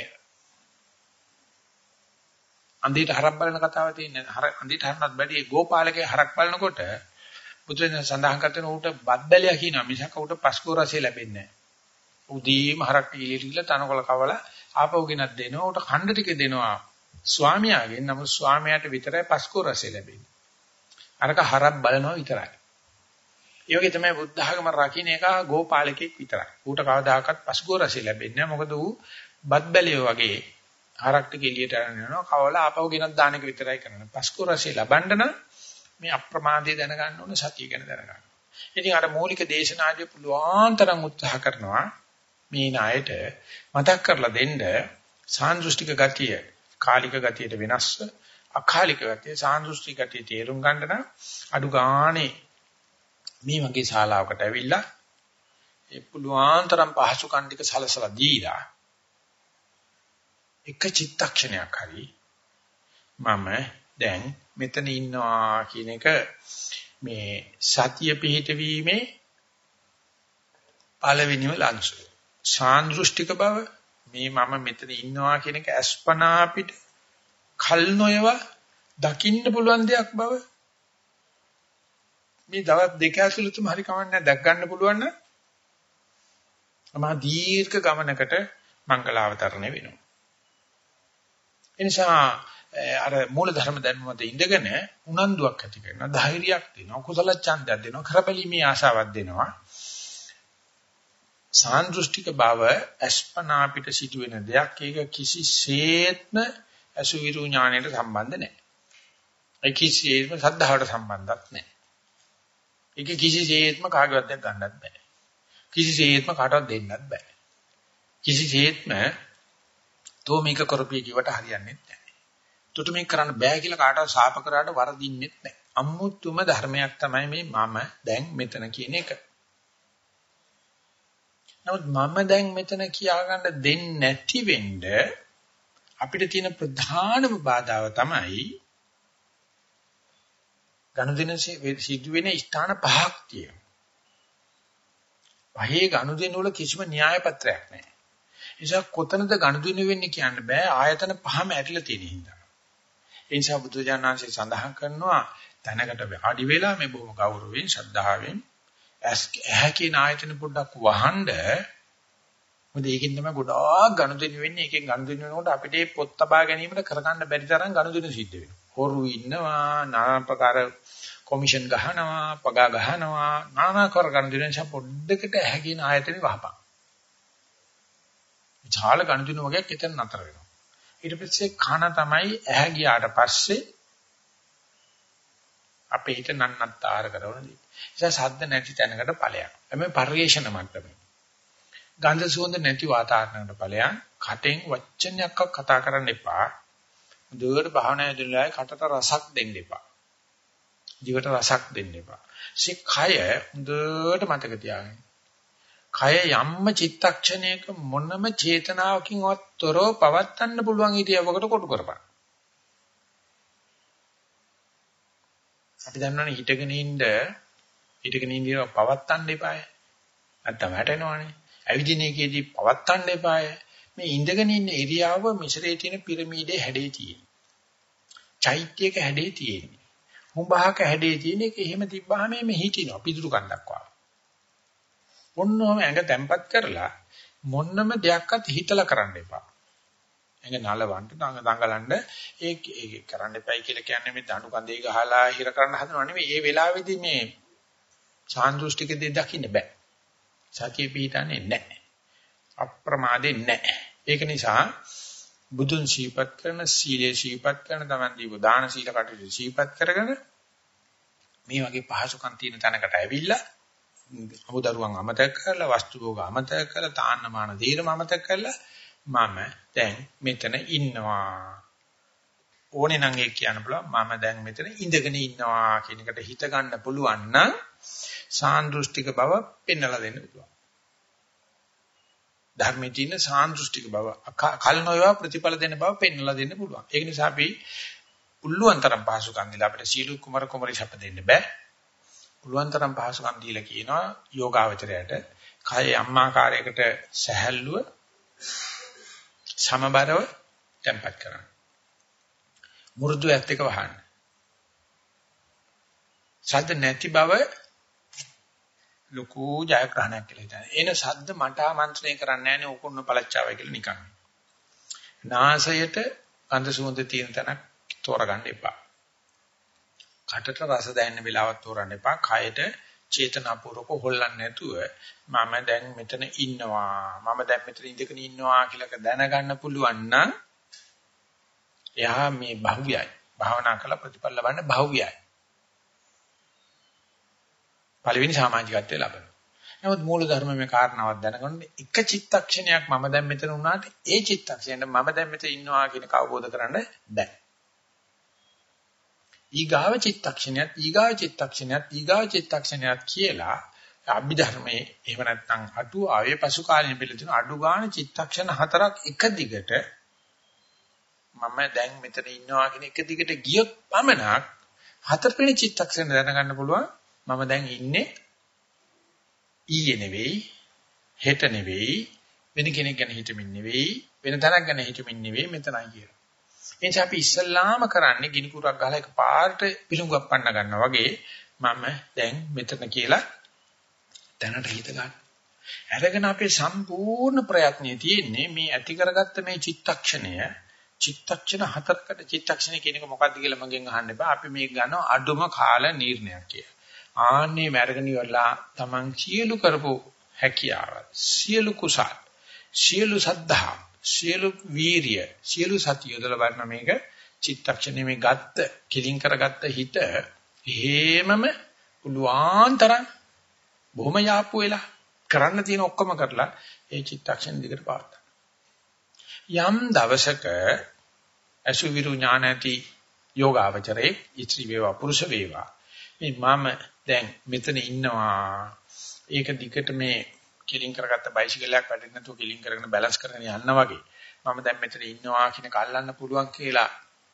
අන්දිට හරක් බලන කතාව තියෙන අන්දිට හරනත් බැදී ගෝපාලකේ හරක් බලනකොට බුදුරජාණන් සඳහන් කරන උට බද්දලියා කියනවා මිසක උට පස්කෝ රසය ලැබෙන්නේ නැහැ. උදීම හරක් ඉලිලිල තනකොළ කවලා ආපහු ගෙනත් දෙනවා. උට ඛණ්ඩ ටික දෙනවා ස්වාමියාගෙන්. නමුත් ස්වාමියාට විතරයි පස්කෝ රසය ලැබෙන්නේ. අරක හරක් බලනවා විතරයි. ඒ වගේ තමයි බුද්ධ ආගම රකින්න එක ගෝපාලකෙක් විතරයි. ඌට කවදාකවත් පස්කෝ රසය ලැබෙන්නේ නැහැ. මොකද ඌ බත් බැලියෝ වගේ හරක් ටික එළියට අරගෙන යනවා. කවලා ආපහු ගෙනත් දාන එක විතරයි කරන්නේ. පස්කෝ රසය ලබන්න නම් මේ අප්‍රමාදය දැනගන්න ඕනේ, සතිය ගැන දැනගන්න. ඉතින් අර මූලික දේශනාදී පුළුවන් තරම් උත්සාහ කරනවා මේ ණයට මතක් කරලා දෙන්න සාන්දෘෂ්ටික ගතිය කාලික ගතියට වෙනස්ව අකාලික ගතිය සාන්දෘෂ්ටික ගතිය තේරුම් ගන්න නම් අඩු ගානේ මේ වගේ ශාලාවකට ඇවිල්ලා ඒ පුළුවන් තරම් පහසුකම් ටික සලසලා දීලා එක චිත්තක්ෂණයක් හරි මම දැන් මෙතන ඉන්නවා කියන එක මේ සතිය පිහිටවීමේ පළවෙනිම ලංසු සාන්දෘෂ්ටික බව මේ මම මෙතන ඉන්නවා කියන එක අස්පනා අපිට කල් නොයව දකින්න පුළුවන් දෙයක් බව මේ දවස් දෙක ඇතුළතම හරි කවන්නේ දැක් ගන්න පුළුවන් නම් මහා දීර්ඝ ගමනකට මංගලාවතරණය වෙනවා. එනිසා අර මූල ධර්ම දැනුමත් ඉඳගෙන උනන්දුවක් ඇති කරනවා, ධෛර්යයක් දෙනවා, කුසල ඡන්දයක් දෙනවා, කරපැලීමේ ආශාවක් දෙනවා. සාන්දෘෂ්ටික බව අස්පනා අපිට සිදුවෙන දෙයක්. ඒක කිසිසේත්ම අසුවිරු ඥාණයට සම්බන්ධ නැහැ. ඒ කිසිසේත්ම සද්ධාවට සම්බන්ධත් නැහැ. ඒක කිසිසේත්ම කාගවත් දෙයක් ගන්නත් බෑ. කිසිසේත්ම කාටවත් දෙන්නත් බෑ. කිසිසේත්ම තෝ මේක කරපිය කිවට හරියන්නේ නැහැ. තුට මේක කරන්න බෑ කියලා කාටවත් ශාප කරාට වරදින්නෙත් නැහැ. අමුතුම ධර්මයක් තමයි මේ මම දැන් මෙතන කියන එක. නමුත් මම දැන් මෙතන කියා ගන්න දෙන්නේ නැති වෙන්න අපිට තියෙන ප්‍රධානම බාධාව තමයි ගනුදෙනු සිදුවෙන ස්ථාන පහක් තියෙනවා. පහේ ගනුදෙනු වල කිසිම න්‍යාය පත්‍රයක් නැහැ. ඒ නිසා කොතනද ගනුදෙනු වෙන්නේ කියන්න බෑ ආයතන පහම ඇරිලා තියෙන හින්දා. ඒ නිසා බුදුජානනාංශය සඳහන් කරනවා තැනකට ආදි වෙලා මේ බොහොම ගෞරවයෙන් ශ්‍රද්ධාවෙන් ඇහැ කියන ආයතන පොඩ්ඩක් වහඬ මොකද ඒකෙන් තමයි ගොඩාක් ගනුදෙනු වෙන්නේ. ඒකෙන් ගනුදෙනු වෙනකොට අපිට මේ පොත් තබා ගැනීමට කරගන්න බැරි තරම් ගනුදෙනු සිද්ධ වෙනවා. හොරු ඉන්නවා, নানা ප්‍රකාර කොමිෂන් ගහනවා, පගා ගහනවා, নানা කර ගනුදෙනු නිසා පොඩ්ඩකට ඇහැ කියන ආයතනේ වහපන්. විශාල ගනුදෙනු වගේක් එතන නතර වෙනවා. ඊට පස්සේ කන තමයි ඇහැ ගියාට පස්සේ අපේ හිත නන්නත්තර කරනදී. ඒ නිසා ශබ්ද නැති තැනකට ඵලයක්. හැබැයි පරිේශන මට්ටමේ. ගන්ධ සුවඳ නැති වාතාවරණයකට ඵලයක්. කටෙන් වචනයක් කතා කරන්න එපා. දුවට භාවනා යදලා කටට රසක් දෙන්න එපා. දිවට රසක් දෙන්න එපා. සිත කය හොඳට මතක තියාගන්න. කය යම්ම චිත්තක්ෂණයක මොනම චේතනාවකින්වත් තොරව පවත්වන්න පුළුවන් ඉතියවකට කොටු කරපන්. අපි දන්නවනේ හිටගෙන ඉන්න හිටගෙන ඉඳිව පවත්තන්න එපාය. නැත්තම් වැටෙනවනේ. ඇවිදින එකේදී පවත්තන්න එපාය. මේ ඉඳගෙන ඉන්න ඉරියාව මිශ්‍රයේ තියෙන පිරමීඩේ හැඩේ තියෙන. චෛත්‍යයක හැඩේ තියෙන. හුඹහක හැඩේ තියෙන එක එහෙම තිබ්බහම මේ හිටිනවා පිදුරු කණ්ඩක් වගේ. ඔන්නෝම ඇඟ තැම්පත් කරලා මොන්නම දෙයක්වත් හිතලා කරන්න එපා. ඇඟ නලවන්න දඟලන්න ඒක ඒක කරන්න එපයි කියලා කියන්නේ මේ දණු කඳේ ගහලා හිර කරන්න හදනව නෙවෙයි. ඒ වෙලාවේදී මේ සාන්දෘෂ්ටික දෙයක් දකින්න බෑ. සතිය පිහිටන්නේ නැහැ. අප්‍රමාදේ නැහැ. ඒක නිසා බුදුන් ශීපත් කරන සීලේ ශීපත් කරන තමන් දීපු දාන සීල කටයුතු ශීපත් කරගෙන මේ වගේ පහසුකම් තියෙන තැනකට ඇවිල්ලා අමුදරුවන් අමතක කරලා වස්තු භෝග අමතක කරලා තාන්නමාන දීරම අමතක කරලා මම දැන් මෙතන ඉන්නවා ඕනේ නම් ඒක කියන්න පුළුවන් මම දැන් මෙතන ඉඳගෙන ඉන්නවා කියන එකට හිත ගන්න පුළුවන් නම් සාන්දෘෂ්ටික බව පෙන්වලා දෙන්න පුළුවන්. ධර්මයේ තියෙන සාන්දෘෂ්ටික බව කල් නොයවා ප්‍රතිඵල දෙන්න බව පෙන්වලා දෙන්න පුළුවන්. ඒක නිසා අපි උල්ලුවන් තරම් පහසුකම් දීලා අපිට සීල කුමර කුමරි ශප දෙන්න බෑ. උල්ලුවන් තරම් පහසුකම් දීලා කියනවා යෝගාවචරයට කය අම්මාකාරයකට සැහැල්ලුව සමබරව tempat කරන්න. මුරුදු ඇත් එක වහන්න. ශබ්ද නැති බව ලොකු ජයග්‍රහණයක් කියලා හිතනවා. එන ශබ්ද මට ආමන්ත්‍රණය කරන්නේ නැහැ නේ ඕකොන්න පළච්චාවයි කියලා නිකන්. නාසයට ගඳ සුවඳ තියෙන තැනක් තෝරගන්න එපා. කටට රස දැනෙන වෙලාවක් තෝරන්න එපා. කයට චේතනාපූර්වක හොල්ලන්නේ නැතුව මම දැන් මෙතන ඉන්නවා මම දැන් මෙතන ඉඳගෙන ඉන්නවා කියලා දැනගන්න පුළුවන් නම් එයා මේ භව්‍යයි භාවනා කළ ප්‍රතිඵල ලබන්න භව්‍යයි පළවෙනි සමාජිකත්වයේ ලබනවා. නමුත් මූල ධර්මයේ කාරණාවක් දැනගන්න එක චිත්තක්ෂණයක් මම දැන් මෙතන වුණාට ඒ චිත්තක්ෂණයට මම දැන් මෙතන ඉන්නවා කියන එක අවබෝධ කරගන්න බැහැ. ඊගාව චිත්තක්ෂණයත් ඊගාව චිත්තක්ෂණයත් ඊගාව චිත්තක්ෂණයත් කියලා අභිධර්මයේ එහෙම නැත්නම් අටු ආවේ පසු කාලින පිළිතුරු අඩු ගන්න චිත්තක්ෂණ හතරක් එක දිගට මම දැන් මෙතන ඉන්නවා කියන එක දිගට ගියොත් පමණක් හතරවෙනි චිත්තක්ෂණ දැනගන්න පුළුවන් මම දැන් ඉන්නේ ඊයේ නෙවෙයි හෙට නෙවෙයි වෙන කෙනෙක් ගැන හිතමින් නෙවෙයි වෙන තරක් ගැන හිතමින් නෙවෙයි මෙතනයි කියලා. ඒ නිසා අපි ඉස්සල්ලාම කරන්නේ ගිනි කුරක් ගහලා එක පාට පිළුඟක් පන්න ගන්නවා වගේ මම දැන් මෙතන කියලා දැනට හිත ගන්න. අරගෙන අපේ සම්පූර්ණ ප්‍රයත්නයේ තියෙන්නේ මේ ඇති කරගත්ත මේ චිත්තක්ෂණය චිත්තක්ෂණ හතරකට චිත්තක්ෂණය කියන එක මොකක්ද කියලා මගෙන් අහන්න එපා. අපි මේක ගන්නවා අඩුම කාල නිර්ණයක් කියලා. ආන්නේ මර්ගණි වල තමන් සියලු කරපු හැකියාව සියලු කුසල සියලු සද්ධා සියලු වීරිය සියලු සතිය යොදලා බලන මේක චිත්තක්ෂණය මේ ගත්ත කිලින් කරගත්ත හිත එහෙමම පුළුවන්තරම් බොහොම යාප්පු වෙලා කරන්න තියෙන ඔක්කොම කරලා ඒ චිත්තක්ෂණ දිගට පාත් යම් දවසක අසුවිරු ඥාන ඇති යෝගාවචරේ ඉත්‍රි වේවා පුරුෂ වේවා මේ මම දැන් මෙතන ඉන්නවා ඒක දිගට මේ කිලින් කරගත්ත බයිසිකලයක් වැඩෙන්න නැතුව කිලින් කරගෙන බැලන්ස් කරගෙන යනවා වගේ මම දැන් මෙතන ඉන්නවා කියන කල්ලන්න පුළුවන් කියලා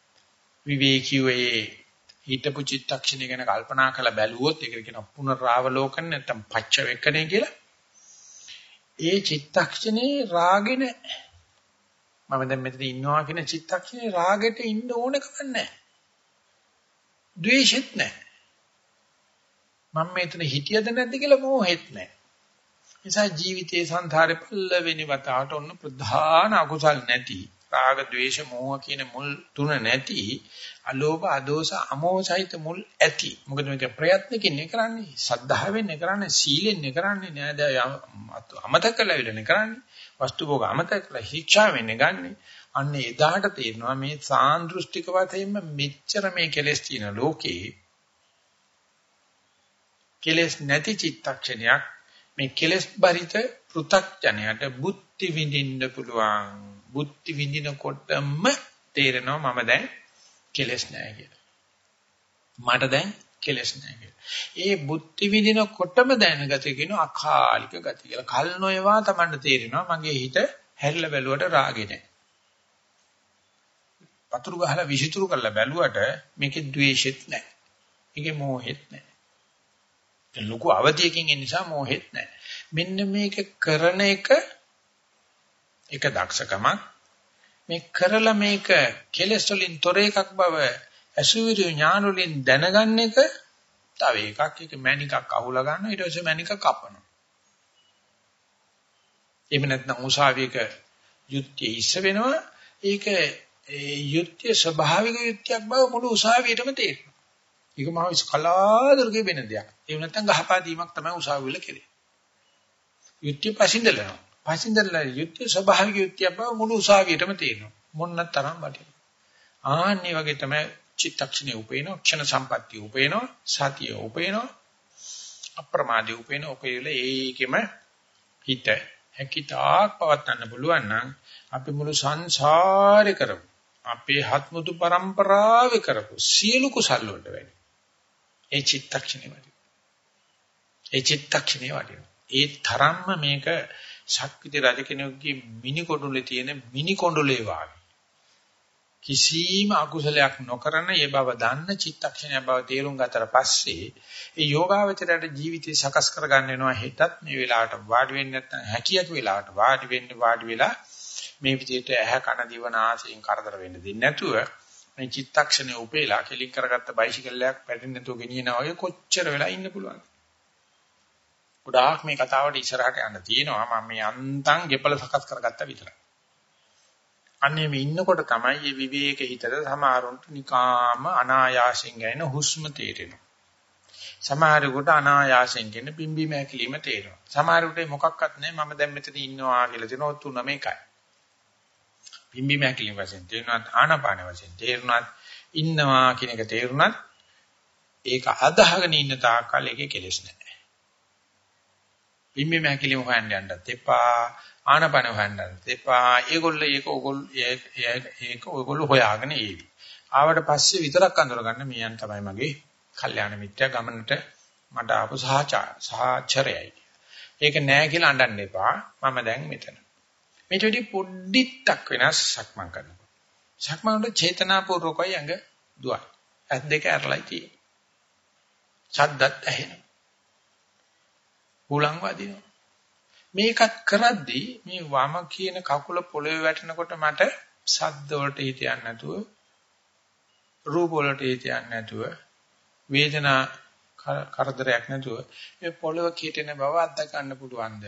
විවේකීවේ හිතපු චිත්තක්ෂණය ගැන කල්පනා කරලා බැලුවොත් ඒකට කියනවා පුනරාවලෝකන නැත්නම් පච්ච වෙකනේ කියලා ඒ චිත්තක්ෂණේ රාගෙන මම දැන් මෙතන ඉන්නවා කියන චිත්තක්ෂණේ රාගෙට ඉන්න ඕන කම නැහැ ද්වේෂෙත් නැහැ මම මෙතන හිටියද නැද්ද කියලා මොහෙත් නැහැ. නිසා ජීවිතයේ සංසාරේ පල්ලවෙනි වතාවට ඔන්න ප්‍රධාන අකුසල් නැති රාග ద్వේෂ මෝහ කියන මුල් තුන නැති අලෝභ අදෝස අමෝහසහිත මුල් ඇති. මොකද මේක ප්‍රයත්නකින් නේ කරන්නේ සද්ධාවෙන් නේ කරන්නේ සීලෙන් නේ කරන්නේ නේද අමතක කළා විලනේ කරන්නේ වස්තු භෝග අමතක කළා ශික්ෂාවෙන් නේ ගන්නෙ. අන්න එදාට තේරෙනවා මේ සාන්දෘෂ්ටික වශයෙන්ම මෙච්චර මේ කෙලෙස් තියෙන ලෝකේ කෙලෙස් නැති චිත්තක්ෂණයක් මේ කෙලෙස් බරිත පෘ탁ජනයට බුද්ධි විඳින්න පුළුවන් බුද්ධි විඳිනකොටම තේරෙනවා මම දැන් කෙලෙස් නැහැ කියලා මට දැන් කෙලෙස් නැහැ කියලා ඒ බුද්ධි විඳිනකොටම දැනගත කියන අකාලික ගතිය කියලා කල් නොයවා තමයි තේරෙනවා මගේ හිත හැරිලා බැලුවට රාගෙ නැහැ වතුරු ගහලා විසිතුරු කරලා බැලුවට මේකේ ද්වේෂෙත් නැහැ මේකේ මෝහෙත් නැහැ ලොකු අවධියකින් ඒ නිසා මොහෙත් නැහැ. මෙන්න මේක කරන එක එක දක්ෂකමක්. මේ කරලා මේක කෙලෙස් වලින් තොර එකක් බව අසුවිරු ඥාන වලින් දැනගන්න එක තව එකක්. ඒක මැණිකක් අහුලා ගන්න ඊට පස්සේ මැණික කපනවා. එහෙම නැත්නම් උසාවියක යුක්තිය ඉස්ස වෙනවා. ඒක ඒ යුක්තිය ස්වභාවික යුක්තියක් බව මුළු උසාවියටම තේරෙනවා. ඒක මහ කලාතුරකින් වෙන දෙයක්. ඒ නැත්නම් ගහපා දීමක් තමයි උසාවි වල කෙරේ. යුක්තිය පසින්දලනවා. පසින්දලලා යුක්තිය ස්වභාවික යුක්තිය බව මුළු උසාවියටම තේරෙනවා. මොන්න තරම් වටිනවා. ආන්නේ වගේ තමයි චිත්තක්ෂණේ උපේනවා, ක්ෂණ සම්පත්තිය උපේනවා, සතිය උපේනවා, අප්‍රමාදී උපේනවා. උපේල ඒකෙම හිත හැකිතාක් පවත්වන්න පුළුවන් නම් අපි මුළු සංසාරේ කරමු. අපේ හත්මුතු පරම්පරාවේ කරපු සියලු කුසල් වලට වැඩි. ඒ චිත්තක්ෂණේ වැඩි. ඒ චිත්තක්ෂණේ වැඩි. ඒ තරම්ම මේක ශක්තිති රජ කෙනෙකුගේ මිනි කොඩුලේ තියෙන මිනි කොඩුලේ වාගේ. කිසිම අකුසලයක් නොකරන ඒ බව දන්න චිත්තක්ෂණය බව තේරුම් ගතට පස්සේ ඒ යෝගාවචරයට ජීවිතේ සකස් කරගන්න වෙනවා හෙටත් මේ වෙලාවට වාඩි වෙන්නේ නැත්නම් හැකියක වෙලාවට වාඩි වෙන්න වාඩි වෙලා මේ විදිහට ඇහ කන දිව නාසයෙන් කරදර වෙන්න දෙන්නේ නැතුව මේ චිත්තක්ෂණය උපේලා කෙලින් කරගත්ත බයිසිකලයක් පැටෙන්නේ නැතුව ගෙනියනවා වගේ කොච්චර වෙලා ඉන්න පුළුවන්ද? ගොඩාක් මේ කතාවට ඉස්සරහට යන්න තියෙනවා මම මේ අන්තං ගෙපල සකස් කරගත්තා විතරයි. අන්නේ මේ ඉන්නකොට තමයි මේ විවේක හිතට සමාරුන්ට නිකාම අනායාසයෙන් ගැන හුස්ම තේරෙනවා. සමහරෙකුට අනායාසයෙන් කියන පිම්බි මෑකිලිම තේරෙනවා. සමහරෙකුට මොකක්වත් නැහැ මම දැන් මෙතන ඉන්නවා කියලා දෙනවා තුනම එකයි. පිම්බි මෑකිලිම වශයෙන් තේරුණාත් ආනාපාන වශයෙන් තේරුණාත් ඉන්නවා කියන එක තේරුණාත් ඒක අදහගෙන ඉන්න තාක්කල් ඒකේ කෙලෙස් නැහැ. පිම්බි මෑකිලිම හොයන්න යන්නත් එපා ආනාපාන හොයන්නත් එපා. ඒගොල්ලෝ ඒක ඕගොල්ලෝ ඒක ඕගොල්ලෝ හොයාගෙන ඒවි. ආවට පස්සේ විතරක් අඳුරගන්න මියන් තමයි මගේ කල්යාණ මිත්‍යා ගමනට මට ආපු සහචරයයි. ඒක නෑ කියලා අඬන්න එපා. මම දැන් මෙතන. මේට වෙඩි පොඩ්ඩක් වෙනස් සක්මන් කරනවා. සක්මන් වල චේතනාපූර්වකයි අඟ දුවයි. ඇස් දෙක ඇරලයි තියෙන්නේ. ශබ්දත් ඇහෙනවා. උලං වදිනවා. මේකත් කරද්දී මේ වම කියන කකුල පොළවේ වැටෙනකොට මට ශබ්ද වලට හිත යන්නේ නැතුව රූප වලට හිත යන්නේ නැතුව වේදනා කරදරයක් නැතුව මේ පොළව කීටෙන බව අත්දක ගන්න පුළුවන්ද?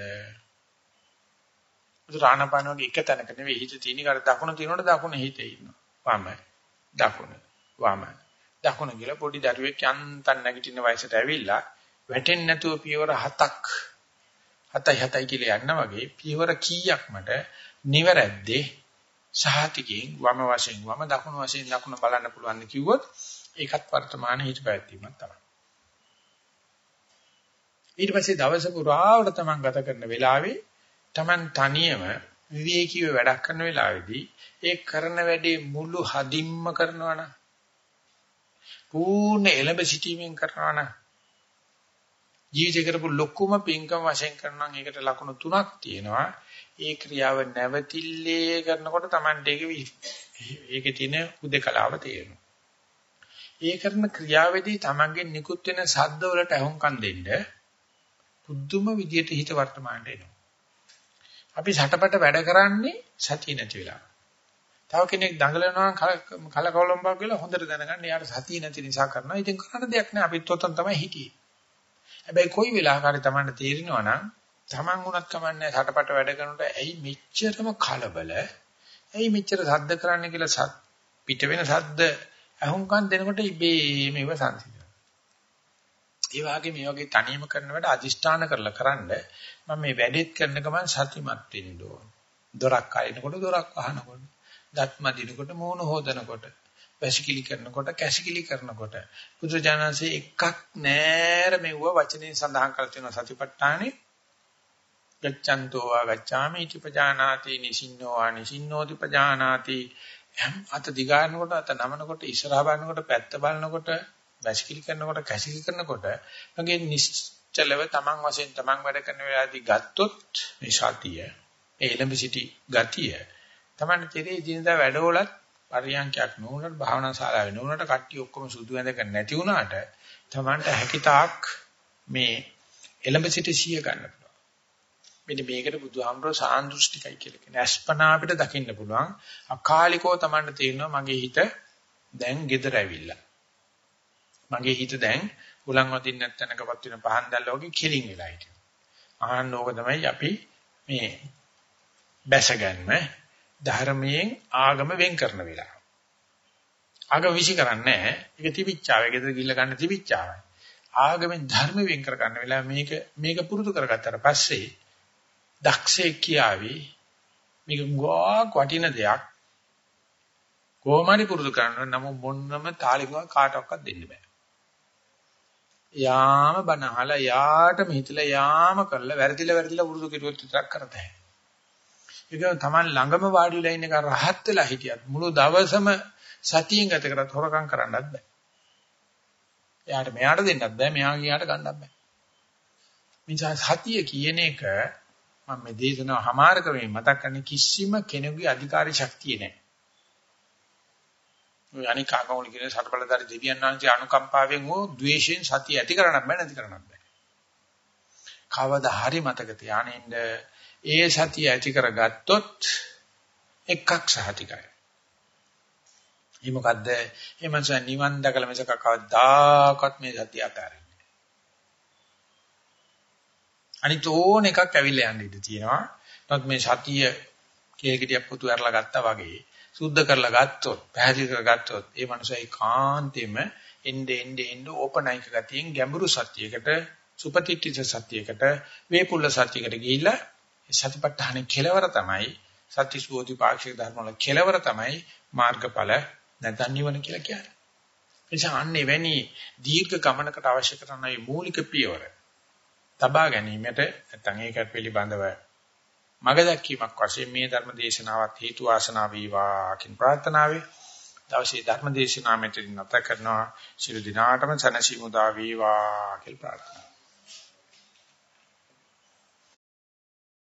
උදාහරණ වගේ එක තැනක නෙවෙයි හිත තියෙන කර දකුණ තියෙනකොට දකුණ හිතේ ඉන්නවා. වම දකුණ වම දකුණ කියලා පොඩි දරුවෙක් යන්තම් නැගිටින වයසට ඇවිල්ලා වැටෙන්නේ නැතුව පියවර හතක් හතයි හතයි කියලා යන්න වගේ පියවර කීයක් මට නිවැරද්දේ සහතිකයෙන් වම වශයෙන් වම දකුණු වශයෙන් දකුණ බලන්න පුළුවන් ද කිව්වොත් ඒකත් වර්තමාන හිත පැවැත්වීමක් තමයි. ඊට පස්සේ දවස පුරාවට තමන් ගත කරන වෙලාවේ තමන් තනියම විවේකීව වැඩක් කරන වෙලාවේදී ඒ කරන වැඩේ මුළු හදින්ම කරනවා නම් පූර්ණ එළඹ සිටීමෙන් කරනවා නම් ජීවිතේ කරපු ලොකුම පින්කම් වශයෙන් කරනවා නම් ඒකට ලකුණු තුනක් තියෙනවා. ඒ ක්‍රියාව නැවතිල්ලේ කරනකොට තමන්ට ඒක ඒකේ තියෙන උදේකලාව තේරෙනවා. ඒ කරන ක්‍රියාවේදී තමන්ගේ නිකුත් වෙන ශබ්ද වලට අහුම්කම් දෙන්න පුදුම විදියට හිත වර්තමානට එනවා. අපි සටපට වැඩ කරන්නේ සතිය නැති වෙලා. තව කෙනෙක් දඟලනවා කලකවලම්බක් වෙලා හොඳට දැනගන්න යාට සතිය නැති නිසා කරනවා. ඉතින් කරන්න දෙයක් නෑ අපිත් ඔතන තමයි හිටියේ. හැබැයි කොයි වෙලාවකරි තමන්ට තේරෙනවා නම් තමන් උනත් කමන්නේ සටපට වැඩ කරනකොට ඇයි මෙච්චරම කලබල? ඇයි මෙච්චර සද්ද කරන්න කියලා සත් පිට වෙන සද්ද අහුම්කම් දෙනකොට ඉබේම ඒව සංසිඳනවා. ඒ වගේ මේ වගේ තනියම කරන වැඩ අදිෂ්ඨාන කරලා කරන්න මම මේ වැඩෙත් කරන ගමන් සතිමත් වෙන්න ඕන. දොරක් අරිනකොට දොරක් වහනකොට, දත් මදිනකොට මූණ හොදනකොට, වැසිකිලි කරනකොට, කැසිකිලි කරනකොට බුදුජානන්සේ එකක් නෑර මෙවුව වචනේ සඳහන් කරලා තියෙනවා සතිපට්ඨානේ. ගච්ඡන්තෝ ආගච්ඡාමි इति පජානාති නිසින්නෝ ආනිසින්නෝති පජානාති. අත දිගාරනකොට අත නමනකොට ඉස්සරහා බලනකොට පැත්ත බලනකොට වැසිකිලි කරනකොට කැසිකිලි කරනකොට මගේ නිශ්චලව තමන් වශයෙන් තමන් වැඩ කරන වෙලාවදී ගත්තොත් මේ ශාතිය ඒ එළඹ සිටි ගතිය තමන් තේරෙයි දිනදා වැඩවලත් පරියන්කයක් නොවුනට භාවනා ශාලාවේ නොවුනට කට්ටිය ඔක්කොම සුදු ඇඳගෙන නැති වුණාට තමන්ට හැකිතාක් මේ එළඹ සිටි සිය ගන්න පුළුවන්. මෙන්න මේකට බුදුහාමුදුරුවෝ සාන්දෘෂ්ටිකයි කියලා කියන්නේ. අස්පනා අපිට දකින්න පුළුවන්. අකාලිකව තමන්ට තේරෙනවා මගේ හිත දැන් gedara ඇවිල්ලා. මගේ හිත දැන් උලන් වදින්න නැත්නම්කපත් වෙන පහන් දැල්ල වගේ කෙලින් වෙලා හිටිනවා. ආන්න ඕක තමයි අපි මේ බැසගන්න ධර්මයෙන් ආගම වෙන් කරන වෙලාව. ආගම විශ්ි කරන්නේ නැහැ. ඒක තිබිච්චාවේ ගෙදර ගිහිල්ලා ගන්න තිබිච්චාවයි. ආගමෙන් ධර්ම වෙන් කර ගන්න වෙලාව මේක මේක පුරුදු කරගත්තාට පස්සේ දක්ෂේ කියාවි මේක ගෝක් වටින දෙයක් කොහොමරි පුරුදු කරන්න නම් මොන්නම තාලිකුවක් කාටවත් දෙන්න බෑ. යාම බනහලා යාටම හිතලා යාම කරලා වැරදිලා වැරදිලා පුරුදු කෙරුවොත් විතරක් කරතයි. ඒක තමයි ළඟම වාඩි වෙලා ඉන්න එක රහත් වෙලා හිටියත් මුළු දවසම සතියෙන් ගත කරත් හොරකම් කරන්නත් බෑ. එයාට මෙයාට දෙන්නත් බෑ මෙයා ගියාට ගන්නත් බෑ. මිනිසා සතිය කියන එක මම මේ දේශනාව හමාර කරමින් මතක් කරන්නේ කිසිම කෙනෙකුගේ අධිකාරී ශක්තිය නැහැ. ඔය අනික ආගමවල කියන සතරබලදාරි දෙවියන් වහන්සේ අනුකම්පාවෙන් හෝ ද්වේෂයෙන් සතිය ඇති කරන්නත් බෑ නැති කරන්නත් බෑ. කවදා හරි මතක තියානින්න ඒ සතිය ඇති කරගත්තොත් එකක් සහතිකයි. ඒ මොකද්ද? ඒ මනස නිවන් දැකලා මිසක කවදාකවත් මේ සතිය අතාරින්නේ. අනිත් ඕන එකක් ඇවිල්ලා යන්න ඉඩ තියෙනවා. නමුත් මේ සතිය කේකටියක් පුතු ඇරලා ගත්තා වගේ සුද්ධ කරලා ගත්තොත්, පැහැදිලි කරගත්තොත් ඒ මනුස්සයා ඒකාන්තයෙන්ම එnde ende ende ඕපනයික ගතියෙන් ගැඹුරු සත්‍යයකට සුපතිට්ඨිත සත්‍යයකට වේපුල්ල සත්‍යයකට ගිහිල්ලා සතිපට්ඨාන කෙලවර තමයි සත්‍ය සෝධි පාක්ෂික ධර්ම වල කෙලවර තමයි මාර්ගඵල නැත්නම් නිවන කියලා කියන්නේ. එනිසා අන්නේ වැනි දීර්ඝ ගමනකට අවශ්‍ය කරන මේ මූලික පියවර තබා ගැනීමට නැත්නම් ඒකට පිළිබඳව මඟ දැක්වීමක් වශයෙන් මේ ධර්ම දේශනාවත් හේතු වාසනා වේවා කියන ප්‍රාර්ථනාවයි. දවසේ ධර්ම දේශනාව මෙතන නැත කරනවා. ශිරු දිනාටම සනසි මුදා වේවා කියලා ප්‍රාර්ථනා